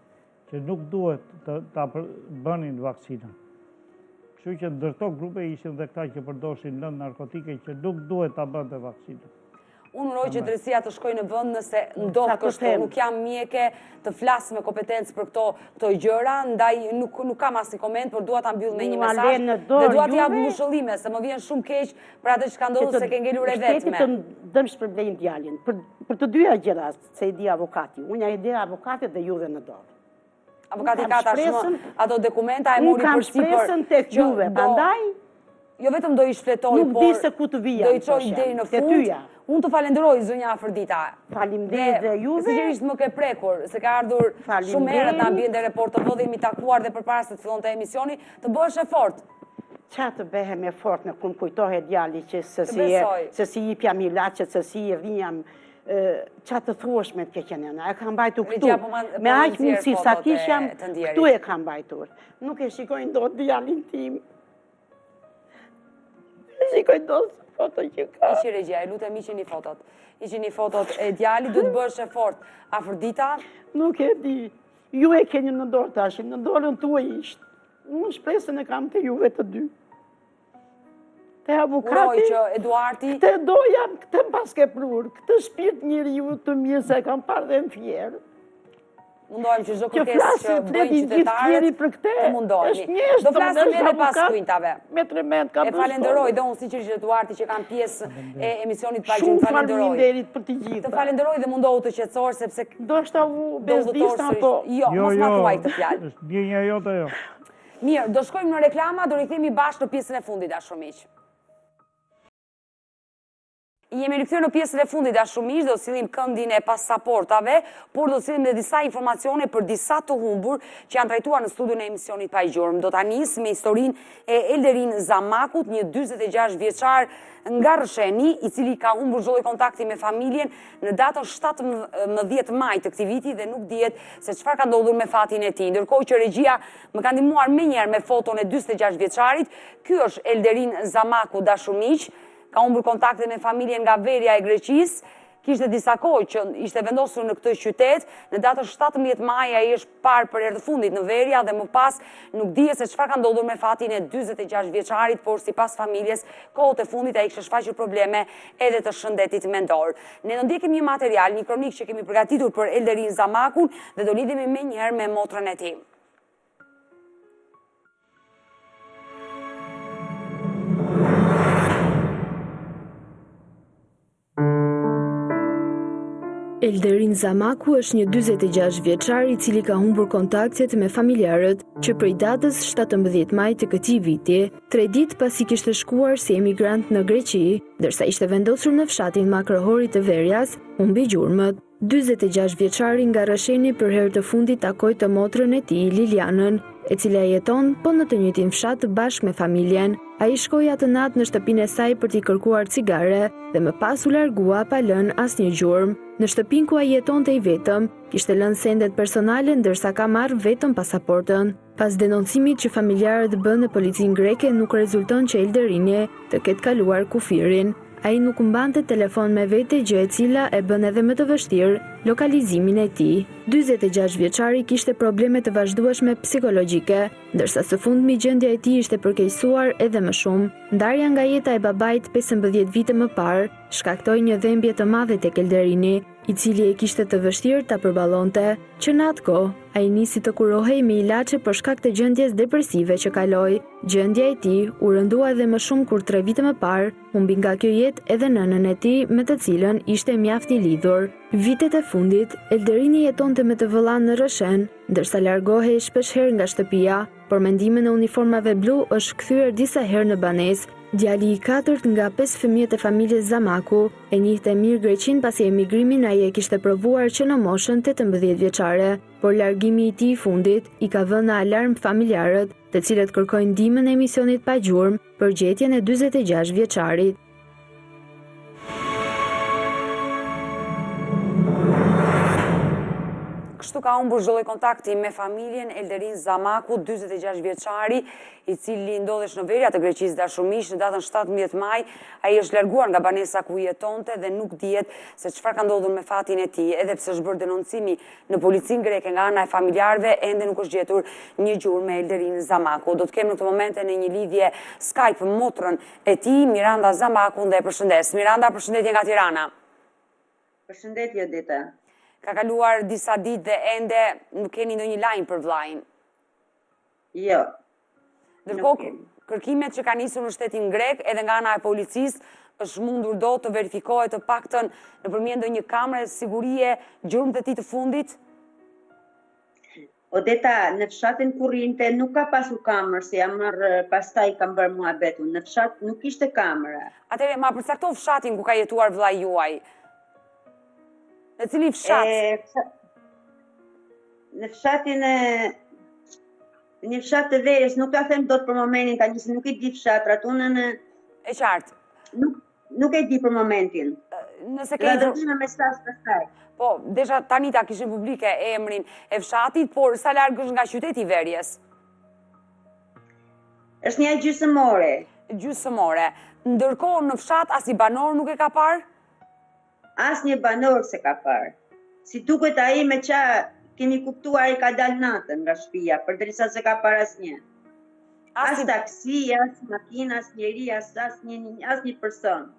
që nuk duhet të ta për- bënin vaksina. Kështu që ndërto grupe ishin dhe këta që përdoshin lëndë narkotike që nuk duhet ta bënte vaksina. Unë uroj që drejtësia të shkojë në vend nëse ndodh Qa të kështu. them? Nuk jam mjeke të flas me kompetencë për këto këto gjëra, ndaj nuk nuk kam asnjë koment, por dua ta mbyll me një Mua mesazh. le në dorë Dhe dua të jap juve- mbëshëllime se më vjen shumë keq për atë që ka ndodhur se ke ngelur e Shteti vetme. të dëm shpërblejnë djalin. Për, për të dyja gjëra, se i di avokati. Unë ja i di avokatit dhe juve në dorë. Avokati Unë ka kam tashmë shpresën- ato dokumenta e Unë mori kam për sipër. shpresën tek që juve, do- prandaj Jo vetëm do i shfletoj, nuk por di se ku të vija, do i çoj thoshem, deri në te fund. tyja. Unë të falenderoj zonja Afrodita. Faleminderit dhe juve. Sinqerisht më ke prekur, se ka ardhur shumë herët në ambient e Report T V dhe jemi takuar dhe përpara se të fillonte emisioni, të bëhesh e fortë. Qa të behe me fort në kur më kujtohet djali që se Të si, besoj. se si i pja milacet, se si i rrinjam, qa të thuash me të keqenena, e kam bajtu këtu. Regja, po man- po Me aq nxjerr mundësi sa fotot kish e jam, të ndjerit. këtu e kam bajtur. Nuk e shikojnë do të djalin tim. E shikojnë do të foto që ka. Iqi Regja, e lutem iqi një fotot. Iqi një fotot e djali, du të bësh e fort. Afrodita, Nuk e di. Ju e keni në dorë tash, në dorën tuaj ishtë. Unë shpresën e kam të juve të dy. Te uroj avukati, që Eduarti, këtë doja, këtë më paske prur, këtë shpirt njëri ju të mirë se kam parë dhe në fjerë. mundohem që çdo Që kërkesë që flasin bëjnë fleti gjithë qytetarët, tjeri për këte. të mundohemi. Është njështë, Do flasim është edhe pas avukat, kujtave. Me trement ka E falenderoj dhe unë siqerisht Eduarti që kanë pjesë e emisionit pa gjurmë. Shumë Falenderoj. faleminderit për të Të gjitha. falenderoj dhe mundohu të qetësor sepse Do shta u do bezdista udhëtor po. sërish. Jo, Jo, mos ma jo, thuaj këtë fjalë. është ndjenja jote jo. Mirë, do shkojmë në reklama, do rikthehemi bashkë në pjesën e fundit, dashur miq. Jemi rikthyer në pjesën e fundit, dashur miq, do sillim këndin e pasaportave, por do sillim edhe disa informacione për disa të humbur që janë trajtuar në studion e emisionit pa gjurmë. Do ta nis me historinë e Elderin Zamakut, një dyzet e gjashtë vjeçar nga Rësheni, i cili ka humbur çdo lloj kontakti me familjen në datën shtatëmbëdhjetë maj të këtij viti dhe nuk dihet se çfarë ka ndodhur me fatin e tij. Ndërkohë që regjia më ka ndihmuar menjëherë me foton e dyzet e gjashtë vjeçarit, ky është Elderin Zamaku, dashur miq. Ka humbur kontakte me familjen nga Verja e Greqisë, kishte disa kohë që ishte vendosur në këtë qytet, në datën shtatëmbëdhjetë maj ai është parë për herë të fundit në Verja dhe më pas nuk dihet se çfarë ka ndodhur me fatin e dyzet e gjashtë vjeçarit, por sipas familjes, kohët e fundit ai kishte shfaqur probleme edhe të shëndetit mendor. Ne do ndjekim një material, një kronik që kemi përgatitur për Elderin Zamakun dhe do lidhemi menjëherë me motrën e tij. Elderin Zamaku është një dyzet e gjashtë vjeçar i cili ka humbur kontaktet me familjarët që prej datës shtatëmbëdhjetë maj të këtij viti, tre ditë pasi kishte shkuar si emigrant në Greqi, ndërsa ishte vendosur në fshatin Makrëhori të Verjas, humbi gjurmët. dyzet e gjashtë vjeçari nga Rasheni për herë të fundit takoi të motrën e tij, Lilianën, e cila jeton po në të njëjtin fshat bashkë me familjen. Ai shkoi atë natë në shtëpinë e saj për t'i kërkuar cigare dhe më pas u largua pa lënë asnjë gjurmë. Në shtëpinë ku ai jetonte i vetëm, kishte lënë sendet personale ndërsa ka marrë vetëm pasaportën. Pas denoncimit që familjarët bën në policinë greke, nuk rezulton që Elderini të ketë kaluar kufirin. Ai nuk mbante telefon me vete, gjë e cila e bën edhe më të vështirë lokalizimin e tij. dyzet e gjashtë vjeçari kishte probleme të vazhdueshme psikologjike, ndërsa së fundmi gjendja e tij ishte përkeqësuar edhe më shumë. Ndarja nga jeta e babait pesëmbëdhjetë vite më parë shkaktoi një dhembje të madhe tek Elderini, i cili e kishte të vështirë ta përballonte, që në atë kohë ai nisi të kurohej me ilaçe për shkak të gjendjes depresive që kaloi. Gjendja e tij u rëndua edhe më shumë kur tre vite më parë humbi nga kjo jetë edhe nënën e tij me të cilën ishte mjaft i lidhur. Vitet e fundit, Elderini jetonte me të vëlla në Rëshen, ndërsa largohej shpeshherë nga shtëpia, por mendimin e uniformave blu është kthyer disa herë në banesë. Djali i katërt nga pesë fëmijët e familjes Zamaku e njihte mirë Greqin pasi emigrimin ai e kishte provuar që në moshën tetëmbëdhjetë vjeçare, por largimi i tij i fundit i ka vënë në alarm familjarët, të cilët kërkojnë ndihmën e emisionit pa gjurmë për gjetjen e dyzet e gjashtë vjeçarit. Kështu ka humbur çdo lloj kontakti me familjen Elderin Zamaku, dyzet e gjashtë vjeçari, i cili ndodhesh në Verja të Greqisë, dashur miq, në datën shtatëmbëdhjetë maj, ai është larguar nga banesa ku jetonte dhe nuk dihet se çfarë ka ndodhur me fatin e tij, edhe pse është bërë denoncimi në policinë greke nga ana e familjarëve, ende nuk është gjetur një gjurmë me Elderin Zamaku. Do të kemi në këtë momente në një lidhje Skype motrën e tij, Miranda Zamaku, dhe e përshëndes. Miranda, përshëndetje nga Tirana. Përshëndetje, Dita. Ka kaluar disa ditë dhe ende nuk keni ndonjë lajm për vllain. Jo. Ndërkohë, kërkimet që kanë nisur në shtetin grek edhe nga ana e policisë është mundur do të verifikohet të paktën nëpërmjet ndonjë kamere sigurie gjurmët e tij të fundit? Odeta, në fshatin ku rrinte nuk ka pasur kamerë, se jam marrë pastaj kam bërë muhabetun. Në fshat nuk ishte kamera. Atëherë, ma përcakto fshatin ku ka jetuar vllai juaj? Në cili fshat? E, fshat... Në fshatin e... Një fshat të verës, nuk ta them dot për momentin, tani se nuk i di fshatrat, unë në... E qartë. Nuk, nuk e di për momentin. Nëse La ke... dërgoj me mesazh pastaj. Po, desha tani ta kishin publike emrin e fshatit, por sa larg është nga qyteti i Verjes? Është një gjysmore. Gjysmore. Ndërkohë në fshat as i banor nuk e ka parë? As një banor se ka parë. Si duket ai me qa kemi kuptuar i ka dalë natën nga shtëpia, përderisa se ka parë asnjë. As taksi, as makina, as njeri, as as një as një person.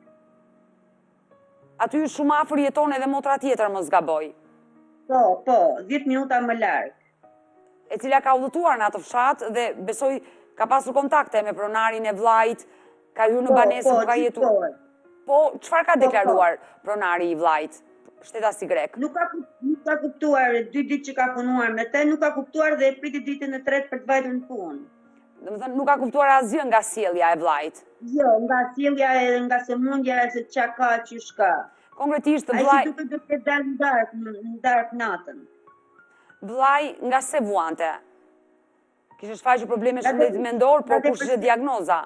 Aty shumë afër jeton edhe motra tjetër, mos gaboj. Po, po, dhjetë minuta më larg. E cila ka udhëtuar në atë fshat dhe besoj ka pasur kontakte me pronarin e vllajt, ka hyrë në banesë, po, ka jetuar. Po, çfarë ka deklaruar pronari i vllajt? Shtetas i grek. Nuk ka nuk ka kuptuar dy ditë që ka punuar me te, nuk ka kuptuar dhe e priti ditën e tretë për të vajtur në punë. Domethënë nuk ka kuptuar asgjë nga sjellja e vllajt. Jo, nga sjellja e nga sëmundja e se çka ka, çish ka. Konkretisht vllai. Ai si duket do të dalë në darkë, në darkë natën. Vllai nga se vuante. Kishte shfaqur probleme shëndeti mendor, por kush ishte diagnoza?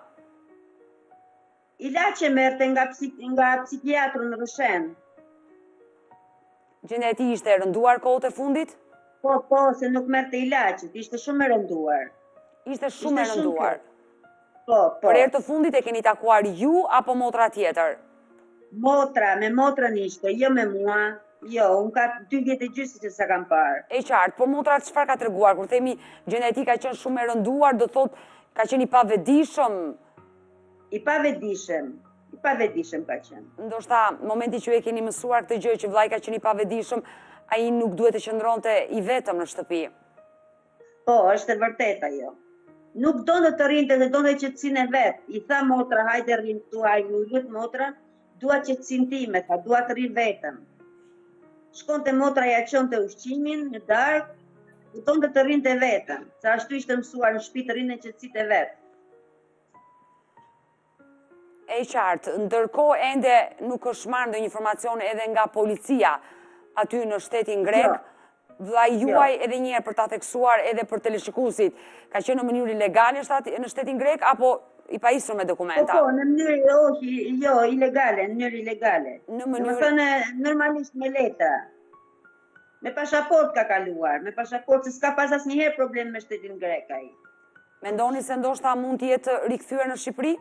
Ilaçe merrte nga psik, nga psikiatru në Rrëshen. Gjendja e tij ishte e rënduar kohët e fundit? Po, po, se nuk merrte ilaçet, ishte shumë e rënduar. Ishte shumë e rënduar. Po, po. Për herë të fundit e keni takuar ju apo motra tjetër? Motra, me motrën ishte, jo me mua. Jo, unë ka dy vjetë e gjysmë që sa kam parë. E qartë, po motra çfarë ka treguar? Kur themi gjendja e tij ka qenë shumë e rënduar, do thotë ka qenë i pavetëdijshëm. I pavetëdijshëm. I pavetëdijshëm ka qenë. Ndoshta momenti që ju e keni mësuar këtë gjë që vllai ka qenë i pavetëdijshëm, ai nuk duhet të qëndronte i vetëm në shtëpi. Po, është e vërtetë ajo. Nuk donte të rrinte dhe donte qetësinë e vet. I tha motra, hajde rrim këtu, ai ju lut motra, dua qetësinë time, tha, dua të rri vetëm. Shkonte motra ja çonte ushqimin në darkë, donte të rrinte vetëm, se ashtu ishte mësuar në shtëpi të rrinë qetësitë e vet. E qartë, ndërkohë ende nuk është marrë ndonjë informacion edhe nga policia aty në shtetin grek. Jo. Vllai juaj edhe një herë për ta theksuar edhe për teleshikuesit, ka qenë në mënyrë ilegale në shtetin grek apo i pajisur me dokumenta? Po, po, në mënyrë jo, jo, ilegale, në mënyrë ilegale. Në mënyrë... Do të thënë normalisht me letra. Me pasaport ka kaluar, me pasaport, se s'ka pas asnjëherë problem me shtetin grek ai. Mendoni se ndoshta mund të jetë rikthyer në Shqipëri?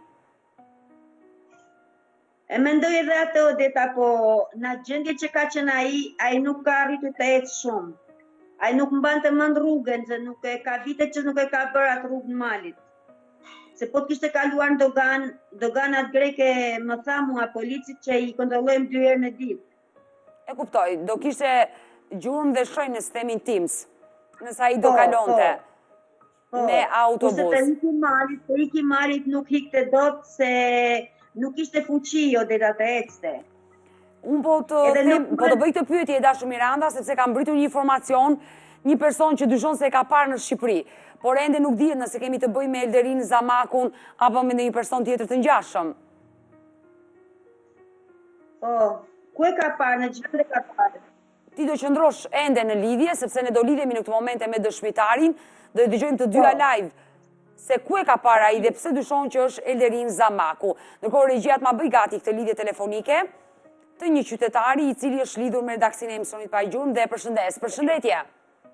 E mendoj edhe atë Odeta, po në gjendje që ka qenë ai, ai nuk ka arritur të ecë shumë. Ai nuk mbante mend rrugën, se nuk e ka vite që nuk e ka bërë atë rrugë në malit. Se po të kishte kaluar në dogan, doganat greke më tha mua policit që i kontrollojmë dy herë në ditë. E kuptoj, do kishte gjurmë dhe shenjë në sistemin Teams, nësa ai do kalonte me autobus. Po, se të iki malit, të iki malit nuk hikte dot se nuk ishte fuqi o deta të ecte. Unë po të them, po të bëj këtë pyetje e dashur Miranda, sepse kam mbritur një informacion, një person që dyshon se e ka parë në Shqipëri, por ende nuk dihet nëse kemi të bëjmë me Elderin Zamakun apo me një person tjetër të ngjashëm. Po, ku e ka parë, në gjendje ka parë? Ti do qëndrosh ende në lidhje, sepse ne do lidhemi në këtë momente me dëshmitarin, do e dëgjojmë të dyja live se ku e ka para ai dhe pse dyshon që është Elderin Zamaku. Ndërkohë regjia ma bëj gati këtë lidhje telefonike të një qytetari i cili është lidhur me redaksinë e emisionit Pa i Gjurmë dhe përshëndes. Përshëndetje.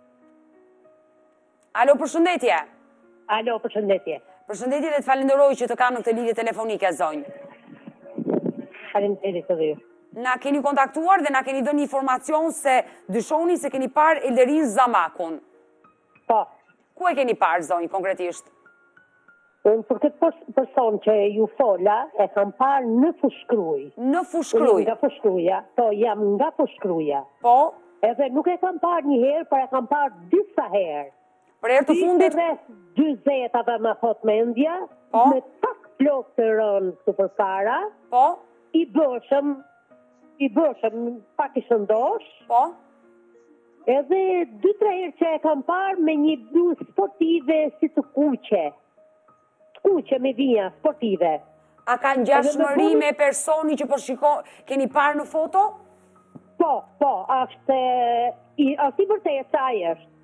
Alo, përshëndetje. Alo, përshëndetje. Përshëndetje dhe të falenderoj që të kam në këtë lidhje telefonike, zonjë. Faleminderit të dhe ju. Na keni kontaktuar dhe na keni dhënë informacion se dyshoni se keni parë Elderin Zamakun. Po. Ku e keni parë, zonjë, konkretisht? Unë për këtë person që ju fola, e kam parë në Fushkruj. Në Fushkruj? Nga Fushkruja, po jam nga Fushkruja. Po? Edhe nuk e kam parë një herë, por e kam parë disa herë. Për herë të fundit? dyzet ata më thot mendja, po? Me pak plot të rënë të përpara. Po? I bëshëm, i bëshëm pak i shëndosh. Po? Edhe dy tre herë që e kam parë me një bluzë sportive si të kuqe. Kuqe me vija sportive. A ka ngjashmëri me personi që po shikon, keni parë në foto? Po, po, është i është i vërtetë ai është.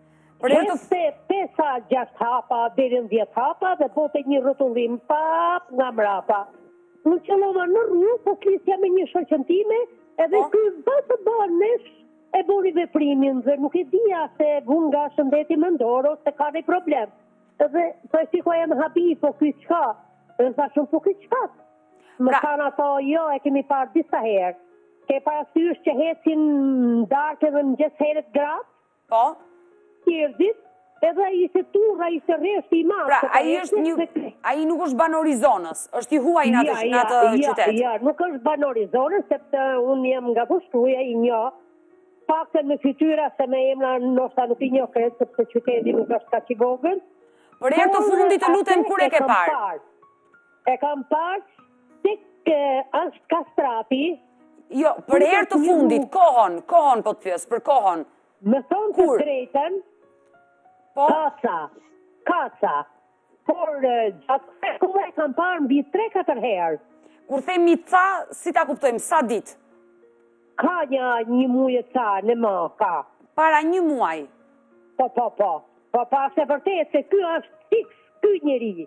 Për herë të Heste pesa gjashtë hapa, deri në dhjetë hapa, dhe bote një rrotullim pap nga mrapa. Unë qëllova në rrugë, po flisja me një shoqën time, edhe ky bëtë bënesh e bori veprimin, dhe nuk e dija se vun nga shëndeti mendor ose ka një problem. Edhe po e shikoja në habi, po ky çka? Dhe thashun, po ky çka? Më Pra- kanë ato, jo, e kemi parë disa herë. Ke parasysh që hecin darkë edhe në gjithë herët gratë, Po? tjerdit, edhe ai ishte turra, ishte rreshti i madh. Pra, se ai është një, ai nuk është banor i zonës, është i huaj në atë, në atë qytet. Ja, nuk është banor i zonës, sepse unë jam nga Fushkruja, i njoh. Paktën me fytyra se me emra ndoshta nuk i njoh kretë, sepse qyteti nuk është kaq i vogël. Për herë të fundit të lutem kur e ke kam parë? E kam parë tek është kastrati. Jo, për herë të fundit, kohën, kohën po të pyes, për kohën. Me thonë të Kur? drejten, Po? kaca, kaca. Por eh, gjatë kohë e kam parë mbi tre katër herë. Kur themi ca, si ta kuptojmë, sa ditë? Ka një, një muje ca, në më, ka. Para një muaj. Po, po, po. Po, pa, se vërtet, se ky është fiks, ky njeri.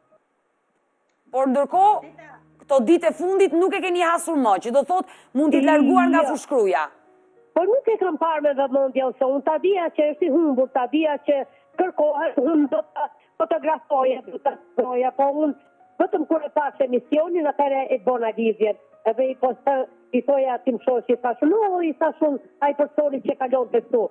Por ndërkohë, këto ditë e fundit nuk e keni hasur më, që do thot mund t'i larguar nga Jo. Fushkruja. Po nuk e kam parë me vëmendje ose unë ta dija që është i humbur, ta dija që kërkohet, unë do të fotografoja, do të fotografoja, po unë vetëm kur e pas emisionin, atëre e bona lidhjen. Edhe i po i thoja tim shoqi, thashun, no, i thashun, ai personi që kalon të këtu.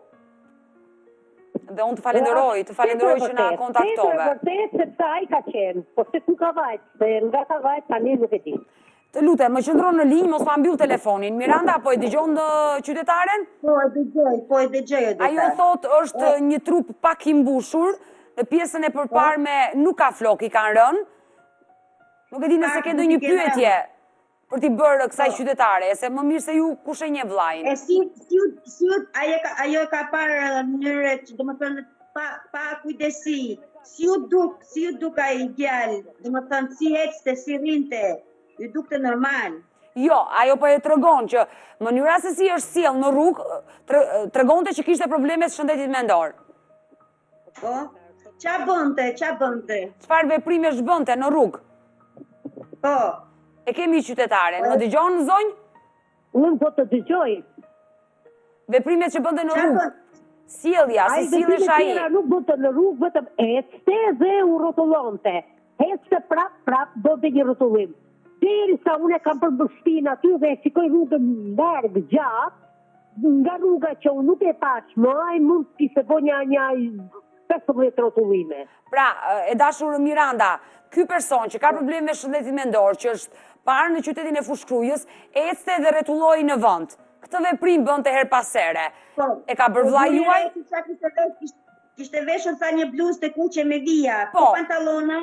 Dhe unë të falenderoj, të falenderoj që na kontaktove. Të vërtet, sepse ai ka qenë, po se ku ka vajt, se nga ka vajt, tani nuk e di. Të lutem, më qëndron në linjë, mos ma mbyll telefonin. Miranda, po e dëgjon në qytetaren? Po e dëgjoj, po e dëgjoj e Ajo thot është një trup pak i mbushur, në pjesën e përparme nuk ka flok i kanë rënë. Nuk e di nëse ke ndonjë pyetje për t'i bërë kësaj qytetare, se më mirë se ju kush e njeh vllajin. E si, si, si, ajo, ka- ajo ka parë në mënyrë që do më thënë pa, pa kujdesi, si ju duk, si ju duk ai djalë, do më thënë si ecte, si rinte, ju duk të normal. Jo, ajo po e tregon që mënyra se si është sjell në rrugë, tre- tregonte që kishte probleme të shëndetit mendor. Po? Qa bënte, qa bënte? Çfarë veprime zhbënte në rrugë? Po, E kemi qytetaren, më dëgjon zonjë? Unë po të dëgjoj. Veprimet që bënte në qa rrugë. bënte? Sjellja, Ai si sillesh veprimet ai. tjera nuk bënte në rrugë, vetëm ecte dhe u rrotullonte. Ecte prap, prap, bënte një rrotullim. Derisa unë e kam përbër shtëpinë aty dhe e shikoj rrugën larg gjatë, nga rruga që unë nuk e pash më, ai mund t'i se bo një, një pesëmbëdhjetë rrotullime. Pra, e dashur Miranda, ky person që ka probleme me shëndetin mendor, që është parë në qytetin e Fushkrujës, ecte dhe rretulloi në vend. Këtë veprim bënte her pas here. Po. E ka bërë vllai juaj? Kishte vesh- Kishte veshur sa një bluzë të kuqe me vija, Po. po pantallona.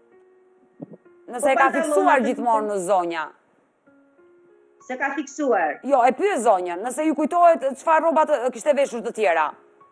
Nëse e ka fiksuar gjithmonë në zonja. Se ka fiksuar. Jo, e pyet zonjën, nëse ju kujtohet çfarë rroba të- kishte veshur të tjera.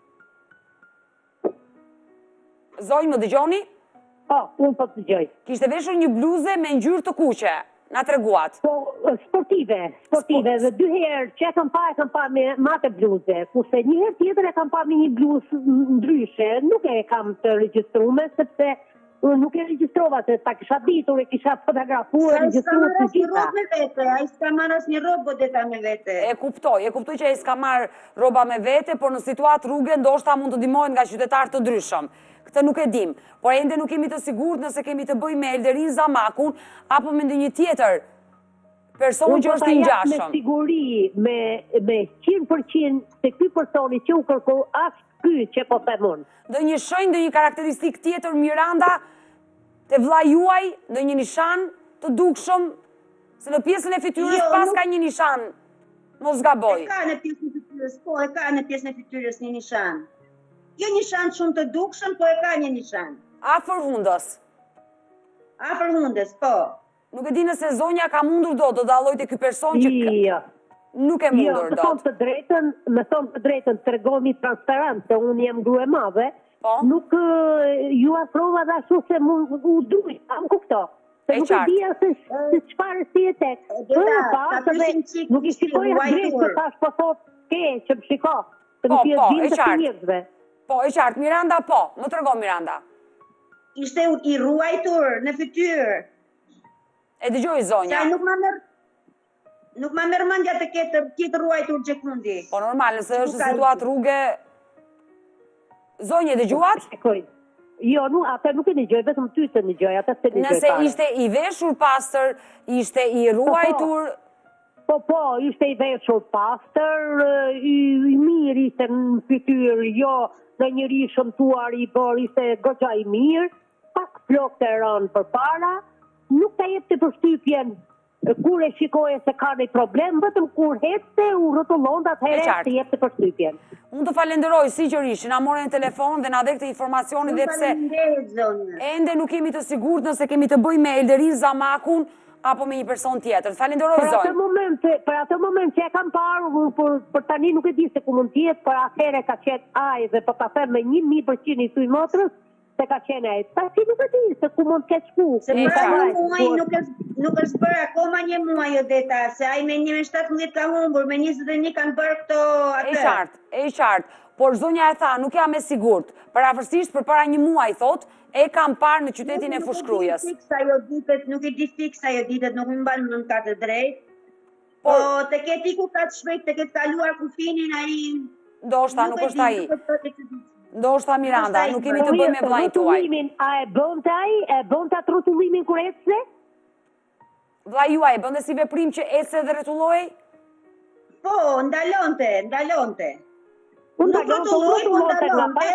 Zonjë, më dëgjoni? Po, unë po të dëgjoj. Kishte veshur një bluze me ngjyrë të kuqe. Na treguat. Po, sportive, sportive, dhe dy herë që e kam pa, e kam pa me mate bluze, kurse një herë tjetër e kam pa me një bluzë ndryshe, nuk e kam të regjistrume, sepse unë nuk e regjistrova, se ta kisha ditur, e kisha fotografuar, Ai s'ka regjistruar marrë të asnjë gjitha. rrobë me vete, ai s'ka marrë asnjë rrobë godeta me vete. E kuptoj, e kuptoj që ai s'ka marrë rroba me vete, por në situatë rrugë ndoshta mund të ndihmohet nga qytetarë të ndryshëm. Këtë nuk e dim, por ende nuk kemi të sigurt nëse kemi të bëjmë me Elderin Zamakun apo me ndonjë tjetër person Unë që po është ta i jap ngjashëm. me siguri, me, me cent për cent se ky personi që u kërko, ashtë ky që po them unë. Ndonjë shenjë, ndonjë karakteristikë tjetër Miranda te vllai juaj, ndonjë nishan të dukshëm, se në pjesën e fytyrës Jo, pas nuk- ka një nishan. Mos E gaboj. ka në pjesën e fytyrës, po, e ka në pjesën e fytyrës një nishan. Jo nishan shumë të dukshëm, po e ka një nishan. Afër hundës. Afër hundës, po. Nuk e di nëse zonja ka mundur do të dalloj te ky person që ka- Jo. nuk e Jo, mundur me do. thonë të drejtën, me thonë të drejtën, të regomi transparent, se unë jam grua e madhe, Po. nuk eh, ju afrova dhe ashtu se mund u duj, a më kupto. Se E nuk e qartë. dija se, se çfarë si e tek. E deta, Po, ta pas, edhe pyshin qik nuk i si shikoja huaj drejt, dur. se tash po thot, ke, që më shiko. Se Po, nuk i po, është e dhimbë të qartë. njerëzve. Po, e qartë, Miranda, po, më të rego Miranda. Ishte i ruajtur në fytyrë. E dëgjoj zonja. Sa nuk ma merr nuk ma merr mendja të ketë ketë ruajtur gjekundi. Po normal, nëse është situatë rrugë. Zonje, dëgjuat? Jo, nuk, atë nuk e dëgjoj, vetëm ty të dëgjoj, atë të dëgjoj. Nëse ishte i veshur pastër, ishte i ruajtur. Po, po, ishte i veshur pastër, i, i mirë ishte në fytyrë, jo në njëri shëmtuar i bërë, ishte goxha i mirë, pak flokë të rënë për para, nuk të jep të përshtypjen kur e shikoje se ka një problem, vetëm kur hecte u rrotullon të atëherë të jep të përshtypjen. Unë të falenderoj sinqerisht, na morën në telefon dhe na dhe këtë informacionin dhe pse ende nuk kemi të sigurt nëse kemi të bëjmë me Elderin Zamakun apo me një person tjetër. Falenderoj zonjë. Për atë moment, për atë moment që e kam parë, për, për tani nuk e di se ku mund të jetë, për atëherë ka qenë ai dhe po ta them me një mijë përqind i thuj motrës se ka qenë ai. Tash nuk e di se ku mund të ketë shku. Se për një muaj nuk është nuk është bërë akoma një muaj o deta, se ai me një me shtatëmbëdhjetë ka humbur, me njëzet e një kanë bërë këto atë. E qartë, e qartë. Por zonja e tha, nuk jam e sigurt. Parafarsisht për para një muaj thot, e kam parë në qytetin e Fushkrujës. Nuk i di fiksa ajo ditet, nuk më mban në ka të drejtë. Po të ketë iku ka të shpejt, të ketë kaluar kufinin ai. Ndoshta nuk është ai. Ndoshta Miranda, nuk kemi të bëjmë me vllajin tuaj. A e bënte ai? E bënte atë rrotullimin kur ecse? Vllai juaj e bënte si veprim që ecse dhe rrotullohej? Po, ndalonte, ndalonte. Unë nuk rrotulloj, po ndalonte.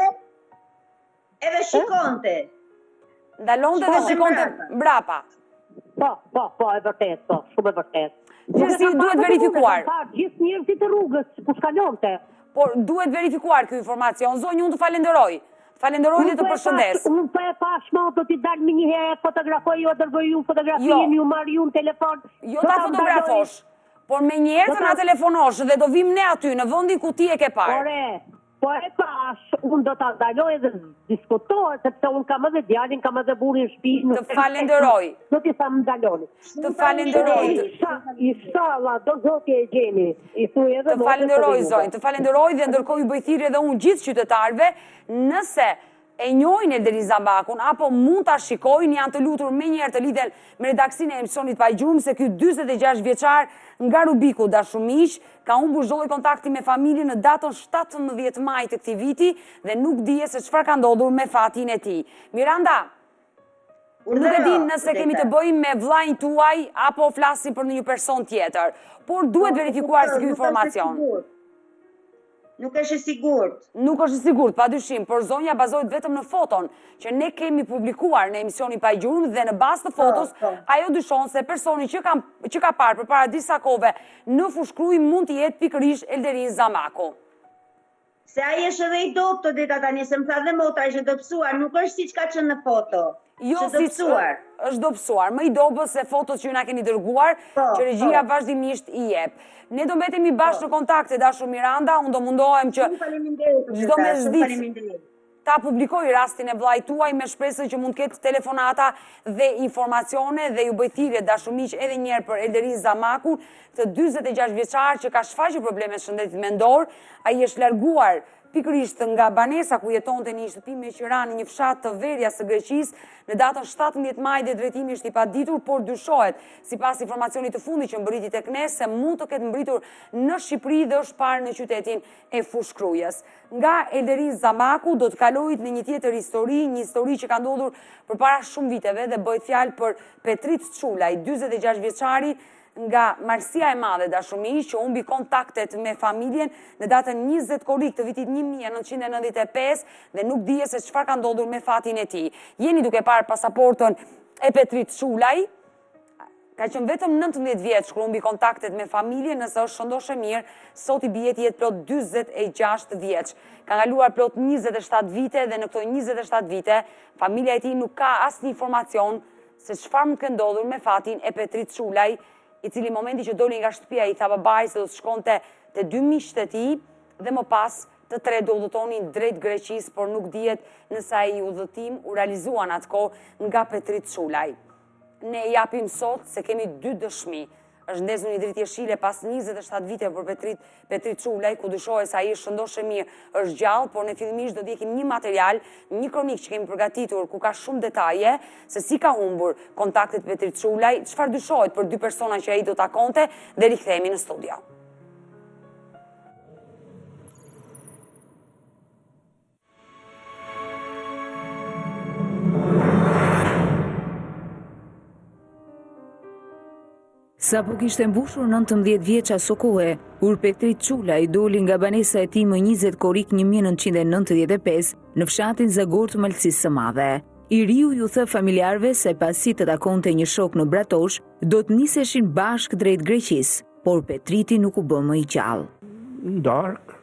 Edhe shikonte. Ndalonte dhe shikonte mbrapa. Po, po, po, e vërtet, po, shumë e vërtet. Gjithsesi duhet verifikuar. Gjithë njerëzit të rrugës, ku shkalonte. Por duhet verifikuar kjo informacion. Zonjë, unë të falenderoj. Falenderoj dhe të përshëndes. Unë po e pash mo, do t'i dalë me një herë, fotografoj, jo dërgoj ju fotografinë, ju marr ju në telefon. Jo ta fotografosh, por me njerë të na telefonosh dhe do vim ne aty në vendin ku ti e ke parë. Ore, po e pash, unë do t'a ndaloj dhe diskutoj, sepse unë kam edhe djalin, kam edhe burrin në shtëpi. Të falenderoj. Do t'i sa më ndaloni. Të falenderoj. Inshallah, do zoti e gjeni. I thuj edhe të falenderoj zonjë, të falenderoj dhe ndërkohë ju bëj thirrje edhe unë gjithë qytetarëve, nëse e njohin Elderin Zamakun apo mund ta shikojnë, janë të lutur me njëherë të lidhen me redaksinë e emisionit Pa Gjumë se ky dyzet e gjashtë vjeçar nga Rubiku dashumiq ka humbur çdo lloj kontakti me familjen në datën shtatëmbëdhjetë maj të këtij viti dhe nuk dije se çfarë ka ndodhur me fatin e tij. Miranda, nuk e di nëse kemi të bëjmë me vllajin tuaj apo flasim për një person tjetër, por duhet verifikuar se ky informacion. Nuk është e sigurt. Nuk është e sigurt, padyshim, por zonja bazohet vetëm në foton që ne kemi publikuar në emisionin Pa Gjumë dhe në bazë të fotos, ajo dyshon se personi që ka, që ka parë përpara disa kohëve në Fushkruj mund të jetë pikërisht Elderin Zamaku. Se ai është edhe i dobët deta tani, se më tha dhe motra është dobësuar, nuk është siç ka qenë në foto. Jo, si është dobësuar, më i dobës se fotot që ju na keni dërguar, që regjia vazhdimisht i jep. Ne do mbetemi bashkë në kontakte, dashur Miranda, unë do mundohem që çdo mesditë ta publikoj rastin e vllajt tuaj me shpresën që mund të ketë telefonata dhe informacione dhe ju bëj thirrje dashur miq edhe një herë për Elderin Zamakun, të dyzet e gjashtë vjeçar që ka shfaqur probleme shëndetit mendor, ai është larguar pikërisht nga banesa ku jetonte në një shtëpi me qira në një fshat të Verjas së Greqisë në datën shtatëmbëdhjetë maj dhe drejtimi është i paditur, por dyshohet sipas informacionit të fundit që mbërriti tek ne se mund të ketë mbritur në Shqipëri dhe është parë në qytetin e Fushkrujës. Nga Elderin Zamaku do të kalojit në një tjetër histori, një histori që ka ndodhur përpara shumë viteve dhe bëhet fjalë për Petrit Çulaj, dyzet e gjashtë vjeçari, nga Marsia e Madhe dashumiq që humbi kontaktet me familjen në datën njëzet korrik të vitit një mijë e nëntëqind e nëntëdhjetë e pesë dhe nuk dije se çfarë ka ndodhur me fatin e tij. Jeni duke parë pasaportën e Petrit Çulaj, ka qenë vetëm nëntëmbëdhjetë vjeç kur humbi kontaktet me familjen, nëse është shëndoshë mirë, sot i bie të jetë plot dyzet e gjashtë vjeç. Ka kaluar plot njëzet e shtatë vite dhe në këto njëzet e shtatë vite, familja e tij nuk ka asnjë informacion se çfarë mund të ndodhur me fatin e Petrit Çulaj, i cili momenti që doli nga shtëpia i tha babait se do të shkonte te dy miqtë e tij dhe më pas të tre do udhëtonin drejt Greqisë, por nuk dihet nëse ai udhëtim u realizuan atko nga Petrit Çulaj. Ne japim sot se kemi dy dëshmi. është ndezur një dritë jeshile pas njëzet e shtatë vite për Petrit, Petrit Çulaj, ku dyshohet se ai është shëndoshë mirë, është gjallë, por në fillimisht do të ndjekim një material, një kronik që kemi përgatitur ku ka shumë detaje se si ka humbur kontaktet Petrit Çulaj, çfarë dyshohet për dy persona që ai do takonte, dhe rikthehemi në studio. Sa po kishte mbushur nëntëmbëdhjetë vjeça Sokohe, kur Petrit Çulaj doli nga banesa e tij më njëzet korrik një mijë e nëntëqind e nëntëdhjetë e pesë në fshatin Zagor të Malësisë së Madhe. I riu ju thë familjarëve se pasi të takonte një shok në Bratosh, do të niseshin bashkë drejt Greqisë, por Petriti nuk u bë më i gjallë. Në darkë,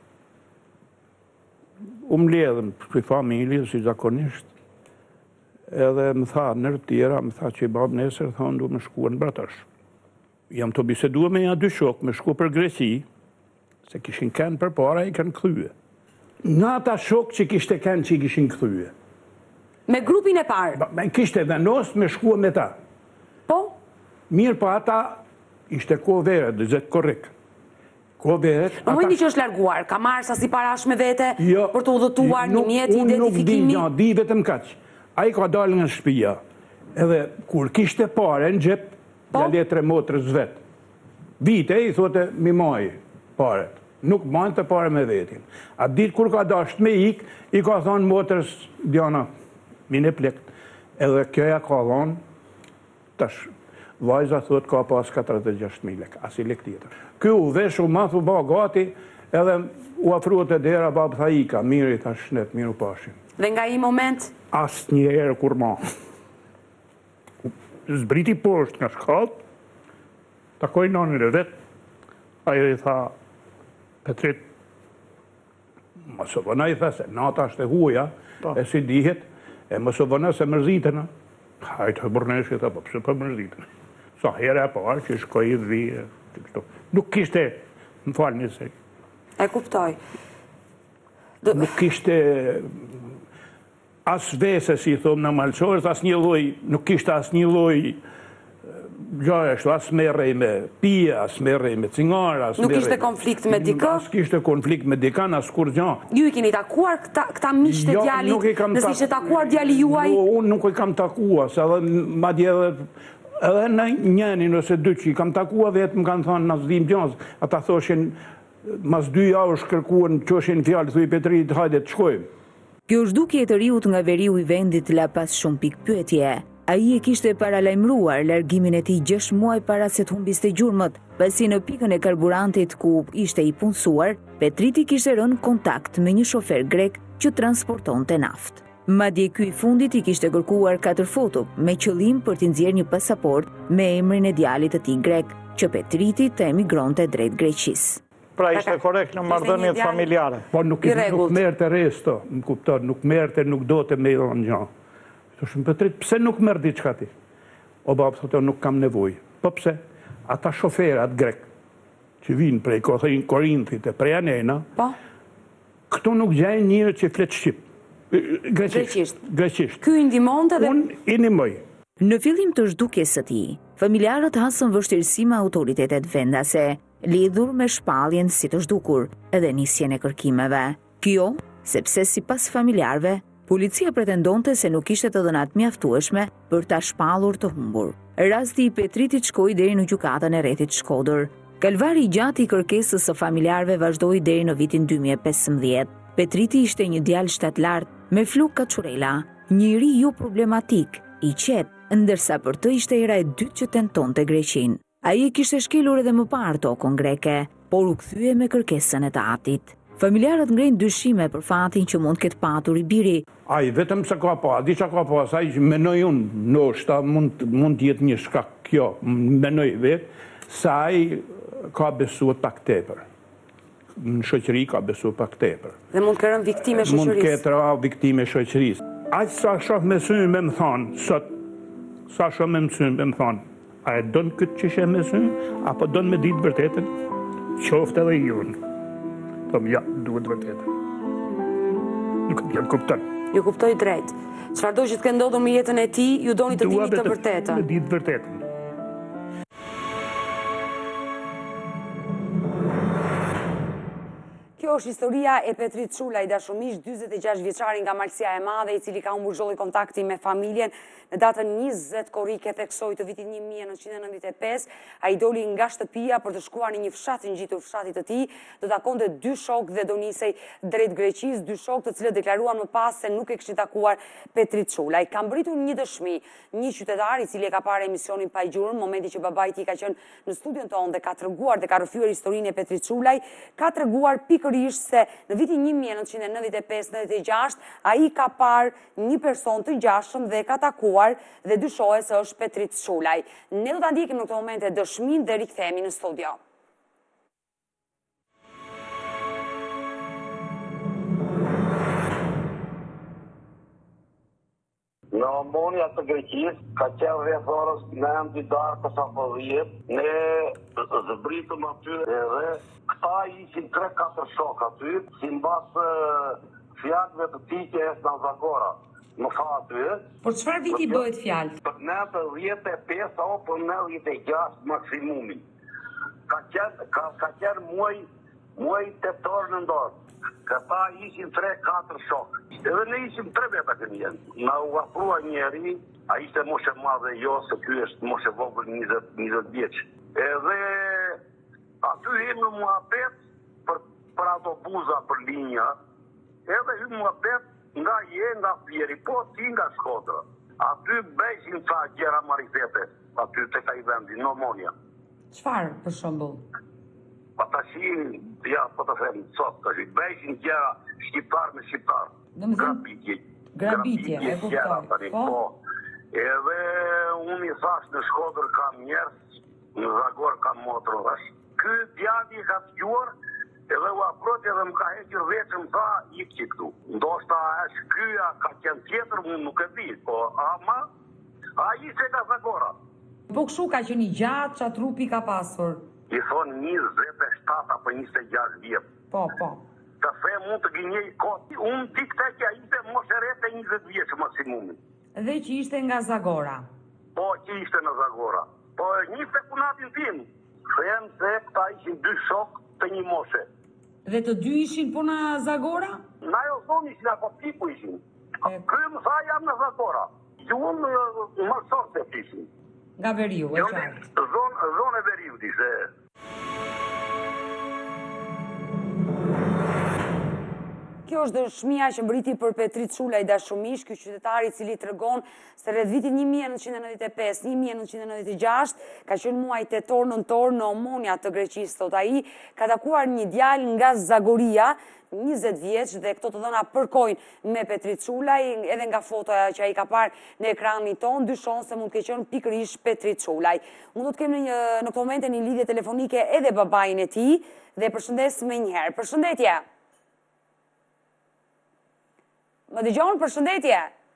u mbledhëm për familje, si zakonisht, edhe më tha nërë tjera, më tha që i babë nesër, thonë du më shkua në Bratosh. Jam të bisedua me ja dy shok, me shku për Greqi, se kishin kënë për para i kanë këthyë. Në ata shok që kishte kënë që i kishin këthyë. Me grupin e parë? Me kishte venos me shkua me ta. Po? Mirë po ata ishte ko veret, dhe zetë korrik. Ko veret... Në mojnë që është larguar, ka marrë sa si parash me vete, jo, për të udhëtuar një mjet identifikimi? Unë nuk di, ja, di vetëm kaq. A i ka dalë nga shpia. Edhe kur kishte pare në gjep, ja letre motrës vetë. Vite i thote mi maj paret. Nuk majnë të pare me vetin. A ditë kur ka dasht me ik, i ka thonë motrës Diana, mine plekt. Edhe kjoja ka thonë, tash, vajza thot ka pas katërdhjetë e gjashtë mijë lek, as i lek tjetër. Kjo u vesh u mathu ba gati, edhe u afruat e dera babë tha ika, mirë i thash shnet, mirë u pashin. Dhe nga i moment? As një herë kur ma. Zbriti poshtë nga shkallë, takoj nanën e vetë, ajo i tha, Petrit, më së vëna i tha se nata është e huja, e si dihet, e më së vëna se mërzitëna. Hajtë të bërnesh i tha, po pëse për mërzitëna. Sa herë e parë që shkoj i dhije, nuk kishte, më falë një sej. E kuptoj. Nuk kishte... As vese, si thomë në malqorës, as një loj, nuk kishte as një loj gjashtu, as merrej me pia, as merrej me cingara, as nuk kishte konflikt me dikë? As kishte konflikt me dikan, as kur gja. Ju i keni takuar këta miqtë e djalit, nëse ishte takuar djali juaj? Unë nuk i kam takuar, se edhe madje edhe edhe në njeni nëse dy që i kam takuar vetë më kanë thonë në zdim gjazë, ata thoshin mas dy javësh kërkuan qoshin fjallë, thuj Petrit, hajde të shkojmë. Kjo zhdukje e të riut nga veriu i vendit la pas shumë pikë pyetje. Ai e kishte paralajmëruar largimin e tij gjashtë muaj para se të humbiste gjurmët, pasi në pikën e karburantit ku ishte i punësuar, Petriti kishte rënë kontakt me një shofer grek që transportonte naftë. Madje ky i fundit i kishte kërkuar katër foto me qëllim për t'i nxjerrë një pasaport me emrin e djalit të tij grek, që Petriti të emigronte drejt Greqisë. Pra ishte korekt në marrëdhëniet familjare. Po nuk merë të resto, më kupton, nuk merë të nuk do të me idhë në gjanë. Të shumë Petrit, pse nuk merë diçka ti? O babë, thotë, nuk kam nevoj. Po pse? Ata shoferat grek, që vinë prej Korinthit e prej Anena, këto nuk gjajnë njërë që fletë Shqip. Greqisht. Greqisht. Ky i ndihmonte dhe... Unë i ndihmoj. Në fillim të zhdukjes së tij, familjarët hasën vështirësi me autoritetet vendase, lidhur me shpalljen si të zhdukur edhe nisjen e kërkimeve. Kjo, sepse sipas familjarëve, policia pretendonte se nuk ishte të dhënat mjaftueshme për ta shpallur të humbur. Rasti i Petritit shkoi deri në gjykatën e rrethit Shkodër. Kalvari i gjatë i kërkesës së familjarëve vazhdoi deri në vitin dy mijë e pesëmbëdhjetë. Petriti ishte një djalë shtatlart me fluk kaçurela, njëri jo problematik, i qetë, ndërsa për të ishte era e dytë që tentonte Greqinë. Ai e kishte shkelur edhe më parë tokën greke, por u kthye me kërkesën e të atit. Familjarët ngrenë dyshime për fatin që mund ketë patur i biri. Ai vetëm se ka pa, di që ka pas, ai menoj unë, ndoshta mund mund të jetë një shkak kjo, menoj vetë, se ai ka besuar pak tepër. Në shoqëri ka besuar pak tepër. Dhe mund të rënë viktime shoqërisë. Mund të ketë rënë viktime shoqërisë. Ai sa shoh me sy me më thon, sot sa shoh me sy me më thon. A e donë këtë që shë me sy, apo donë me ditë vërtetën? Qoftë edhe i unë. Thëmë, ja, duhet vërtetën. Nuk jam kupton. Ju kuptoj drejt. Çfarëdo që të ke ndodhur me jetën e tij, ju doni të dini të vërtetën. Dua të ditë vërtetën. Kjo është historia e Petrit Çulaj, dashumish dyzet e gjashtë vjeçari nga Malësia e Madhe, i cili ka humbur çdo lloj kontakti me familjen. Në datën njëzet korrike theksoi të vitit një mijë e nëntëqind e nëntëdhjetë e pesë, ai doli nga shtëpia për të shkuar në një fshat të ngjitur fshatit të tij, do takonte dy shokë dhe do nisej drejt Greqisë, dy shokë të cilët deklaruan më pas se nuk e kishin takuar Petrit Çulaj. Ka mbritur një dëshmi, një qytetar i cili e ka parë emisionin Pa i gjurmë, momenti që babai i tij ka qenë në studion tonë dhe ka treguar dhe ka rrëfyer historinë e Petrit Çulaj, ka treguar pikërisht se në vitin një mijë e nëntëqind e nëntëdhjetë e pesë nëntëdhjetë e gjashtë ai ka parë një person të ngjashëm dhe ka takuar dhe dyshohet se është Petrit Çulaj. Ne do ta ndjekim në këtë moment dëshminë dhe rikthehemi në studio. Në omonja të Greqisë, ka qenë rreth orës nëntë darkës apo dhjetë, ne zbritëm aty edhe këta ishin tre katër shok aty, si mbas fjalëve të tij që është në Zagora. Më fa aty. Por çfarë viti bëhet fjalë? Për nëntëdhjetë e pesë apo për nëntëdhjetë e gjashtë maksimumi. Ka qenë ka, ka qenë muaj muaj tetor në ndorë. Këta ishin tre katër shok. Edhe ne ishim tre veta kënjen. Na u afrua njeri, a ishte moshe madhe jo, se ky është moshe vogël njëzet vjeç. Edhe aty him në muhabet për, për autobuza, për linja, edhe him muhabet nga je, nga fjeri, po ti nga Shkodra. Aty beshin ca gjera marifete, aty të ka i vendi, në Omonia. Çfarë, për shembull? Pa ta shi, ja, po të them, sot të shi, beshin gjera shqiptar me shqiptar. Grabitje. Grabitje, e kuptoj. Po. Edhe unë i thash në Shkodër kam njerës, në Zagor kam motrë, thash. Ky djali ka të gjuar, edhe u aprot edhe më ka heqër vetë më tha, i këqi këtu. Ndoshta është kyja, ka qenë tjetër, unë nuk e di, po ama, a i se ka Zagora. Po kështu ka qenë i gjatë, qa trupi ka pasur? I thonë njëzet e shtatë apo njëzet e gjashtë vjetë. Po, po. Të the mund të gënjej koti. Unë di këte që a ishte mosheret e njëzet vjetë maksimumi. Dhe që ishte nga Zagora? Po, që ishte në Zagora. Po, njëfte punatin tim. Them se këta ishin dy shok të një moshe. Dhe të dy ishin puna Zagora? Na jo thonë ishin, ako tipu ishin. Kërë më tha jam në Zagora. Që unë më sot se ishin. Nga Veriu, e qartë. Zonë e Veriu, dise. Kjo është dëshmia që mbriti për Petrit Çulaj dashumish, ky qytetar i cili tregon se rreth vitit një mijë e nëntëqind e nëntëdhjetë e pesë, një mijë e nëntëqind e nëntëdhjetë e gjashtë, ka qenë muaj tetor nëntor në Omonia të Greqisë, thot ai, ka takuar një djalë nga Zagoria, njëzet vjeç, dhe këto të dhëna përkojnë me Petrit Çulaj, edhe nga fotoja që ai ka parë në ekranin ton, dyshon se mund të ketë qenë pikërisht Petrit Çulaj. Unë do të kem në në këtë moment një lidhje telefonike edhe babain e tij dhe përshëndes më një herë. Përshëndetje. Më dëgjon, përshëndetje.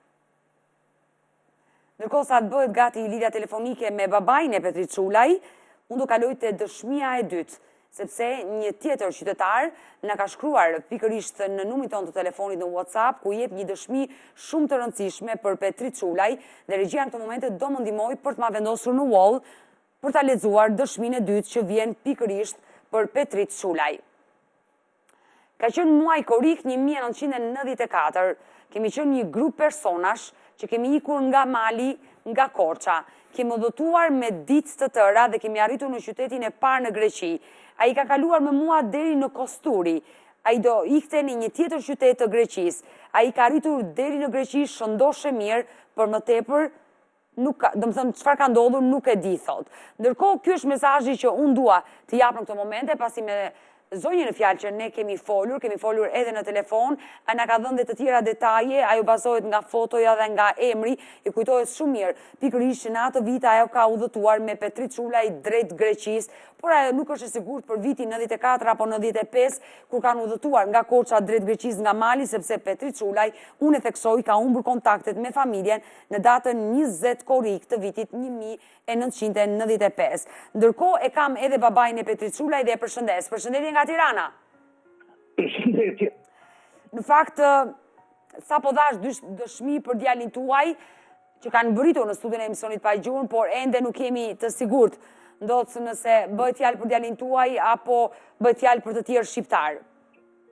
Ndërkohë sa të bëhet gati lidhja telefonike me babain e Petrit Çulaj, unë do kaloj te dëshmia e dytë, sepse një tjetër qytetar na ka shkruar pikërisht në numrin tonë të telefonit në WhatsApp, ku jep një dëshmi shumë të rëndësishme për Petrit Çulaj, dhe regjia në këtë momente do më ndihmoj për të ma vendosur në wall për ta lexuar dëshminë e dytë që vjen pikërisht për Petrit Çulaj. Ka qenë muaj korrik një mijë e nëntëqind e nëntëdhjetë e katër, kemi qenë një grup personash që kemi ikur nga Mali, nga Korça. Kemi udhëtuar me ditë të tëra dhe kemi arritur në qytetin e parë në Greqi. Ai ka kaluar me mua deri në Kosturi. Ai do ikte në një tjetër qytet të Greqisë. Ai ka arritur deri në Greqi, shëndoshe mirë, por më tepër nuk ka, do të them çfarë ka ndodhur nuk e di thot. Ndërkohë ky është mesazhi që unë dua të jap në këtë momente, pasi me zonjën e fjalë që ne kemi folur, kemi folur edhe në telefon, a na ka dhënë dhe të tjera detaje, ajo bazohet nga fotoja dhe nga emri, i kujtohet shumë mirë. Pikërisht që në atë vit ajo ka udhëtuar me Petrit Çulaj drejt Greqisë, por ajo nuk është e sigurt për vitin nëntëdhjetë e katër apo nëntëdhjetë e pesë, kur kanë udhëtuar nga Korça drejt Greqisë nga Mali, sepse Petrit Çulaj, unë e theksoj, ka humbur kontaktet me familjen në datën njëzet korrik të vitit një mijë e nëntëqind e nëntëdhjetë e pesë. Ndërkohë e kam edhe babain e Petrit Çulaj dhe e përshëndes. Përshëndetje nga Tirana. Përshëndetje. Në fakt, sa po dash dëshmi për djalin tuaj, që kanë bëritur në studion e emisionit Pa i gjurmë, por ende nuk kemi të sigurt ndodhë nëse bëhet fjalë për djalin tuaj apo bëhet fjalë për të tjerë shqiptar.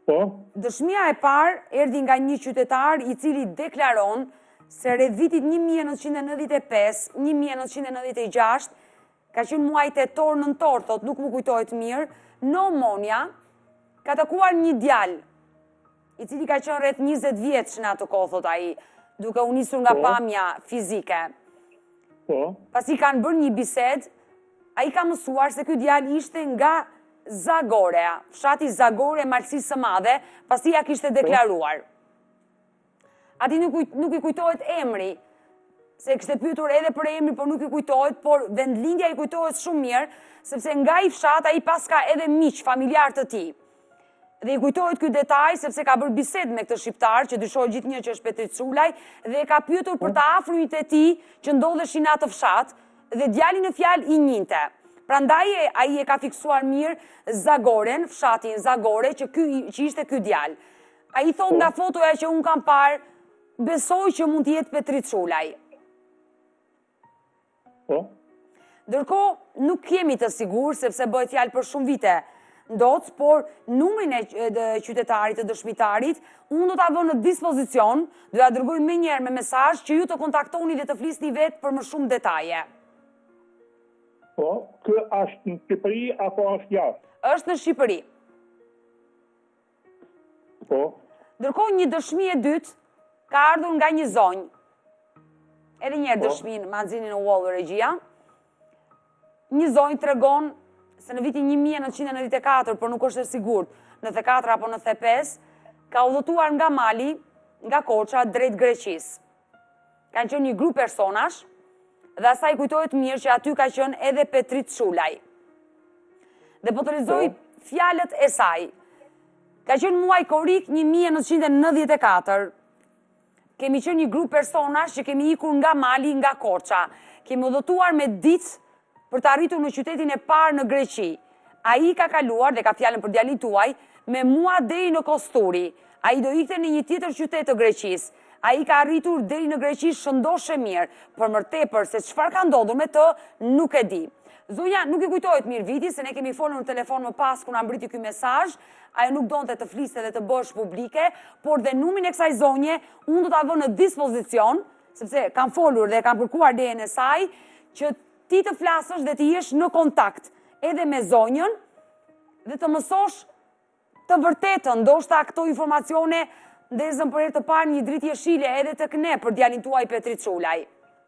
Po? Dëshmia e parë erdhi nga një qytetar i cili deklaron se rreth vitit një mijë e nëntëqind e nëntëdhjetë e pesë, një mijë e nëntëqind e nëntëdhjetë e gjashtë, ka qenë muaj tetor nëntor, thot, nuk më kujtohet mirë, në Omonia ka takuar një djalë, i cili ka qenë rreth njëzet vjeç në atë kohë, thot ai, duke u nisur nga pamja fizike. Po? Pasi kanë bërë një bisedë, ai ka mësuar se ky djalë ishte nga Zagorea, fshati Zagore, Malësisë së Madhe, pasi ja kishte deklaruar. Ati nuk, nuk i kujtohet emri, se kishte pyetur edhe për emri, por nuk i kujtohet, por vendlindja i kujtohet shumë mirë, sepse nga i fshat ai pas ka edhe miq familjar të tij. Dhe i kujtohet ky detaj sepse ka bërë bisedë me këtë shqiptar, që dyshohet gjithnjë që është Petrit Sulaj, dhe ka pyetur për të afërmit e tij që ndodheshin në atë fshat, dhe djali në fjalë i njinte. Prandaj ai e ka fiksuar mirë Zagoren, fshatin Zagore, që, ky, që ishte ky djalë. Ai thot nga fotoja që unë kam parë, besoj që mund të jetë Petrit Sulaj. Po? Ndërkohë, nuk kemi të sigur, sepse bëhet fjalë për shumë vite ndoc, por numrin e qytetarit, të dëshmitarit, unë do ta vë në dispozicion, do ja dërgoj më njëherë me mesazh që ju të kontaktoni dhe të flisni vetë për më shumë detaje. Po, kë është në Shqipëri apo është jashtë? Është në Shqipëri. Po. Ndërkohë, një dëshmi e dytë ka ardhur nga një zonjë. Edhe njerë dëshminë ma nxinin në uallë regjia. Një zonjë tregon se në vitin një mijë e nëntëqind e nëntëdhjetë e katër, por nuk është e sigurt, nëntëdhjetë e katër apo nëntëdhjetë e pesë, ka udhëtuar nga Mali, nga Korça, drejt Greqisë. Kanë qenë një grup personash, dhe asaj kujtohet mirë që aty ka qenë edhe Petrit Sulaj. Dhe po të lexoj fjalët e saj. Ka qenë muaj korrik një mijë e nëntëqind e nëntëdhjetë e katër. Kemi qenë një grup personash që kemi ikur nga Mali, nga Korça. Kemi udhëtuar me ditë për të arritur në qytetin e parë në Greqi. Ai ka kaluar, dhe ka fjalën për djalin tuaj, me mua deri në Kosturi. Ai do ikte në një tjetër qytet të Greqisë. Ai ka arritur deri në Greqi shëndoshe mirë, por më tepër se çfarë ka ndodhur me të, nuk e di. Zonja nuk i kujtohet mirë viti, se ne kemi folur në telefon më pas kur na mbriti ky mesazh, ajo nuk donte të fliste dhe të bësh publike, por dhe numrin e kësaj zonje unë do ta vë në dispozicion, sepse kam folur dhe kam kërkuar lejen e saj, që ti të flasësh dhe të jesh në kontakt edhe me zonjën dhe të mësosh të vërtetën, ndoshta këto informacione ndezën për herë të parë një dritë jeshile edhe tek ne për djalin tuaj Petrit Sulaj.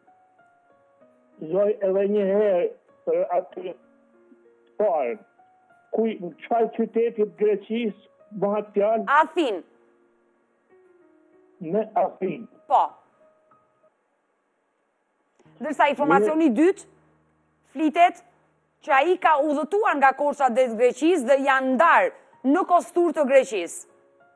Zoj edhe një herë për atë parë, ku në çfarë qytetit Greqisë bëhet fjalë? Athin. Në Athin. Po. Ndërsa informacioni i dytë flitet që ai ka udhëtuar nga Korça drejt Greqisë dhe janë ndarë në Kostur të Greqisë.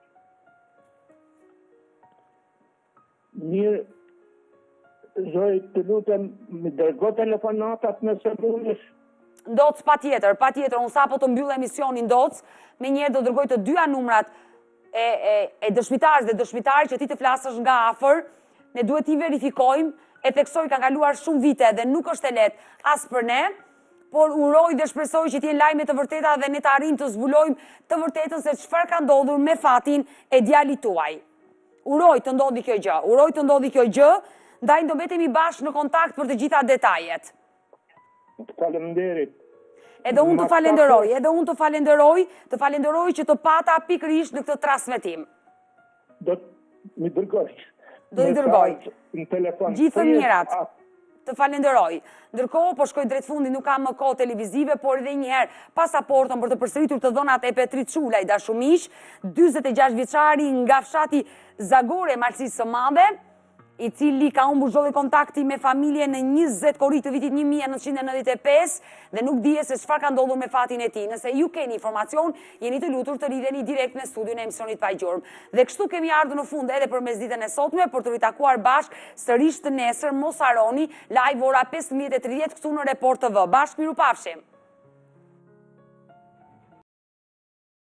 Mirë, Zoj, të lutem, më dërgo telefonatat nëse mundesh. Ndoc, pa tjetër, pa tjetër, unë sapo të mbyllë emisionin Ndoc, me njerë do dërgoj të dyja numrat e, e, e dëshmitarës dhe dëshmitarë që ti të flasësh nga afër, ne duhet t'i verifikojmë, e theksoj ka kaluar shumë vite dhe nuk është e lehtë as për ne, por uroj dhe shpresoj që t'jenë lajme të vërteta dhe ne të arrijmë të zbulojmë të vërtetën se çfarë ka ndodhur me fatin e djalit tuaj. Uroj të ndodhi kjo gjë, uroj të ndodhi kjo gjë, ndaj do mbetemi bashkë në kontakt për të gjitha detajet. Faleminderit. Edhe unë të falenderoj, edhe unë të falenderoj, të falenderoj që të pata pikërisht në këtë transmetim. Do të mi dërgosh. Do i dërgoj. Në telefon. Gjithë të mirat. Të falenderoj. Ndërkohë, po shkoj drejt fundi, nuk kam më kohë televizive, por edhe njëherë pasaportën për të përsëritur të dhënat e Petrit Sulaj, dashumiq, dyzet e gjashtë vjeçari nga fshati Zagore, Malësisë së Madhe, i cili ka humbur çdo kontakti me familjen në njëzet korrik të vitit një mijë e nëntëqind e nëntëdhjetë e pesë dhe nuk dihet se çfarë ka ndodhur me fatin e tij. Nëse ju keni informacion, jeni të lutur të lidheni direkt me studion e emisionit Pa Gjurmë. Dhe kështu kemi ardhur në fund edhe për mesditën e sotme për të ritakuar bashkë sërish të nesër, mos harroni, live ora pesëmbëdhjetë e tridhjetë këtu në Report T V. Bashkë mirupafshim.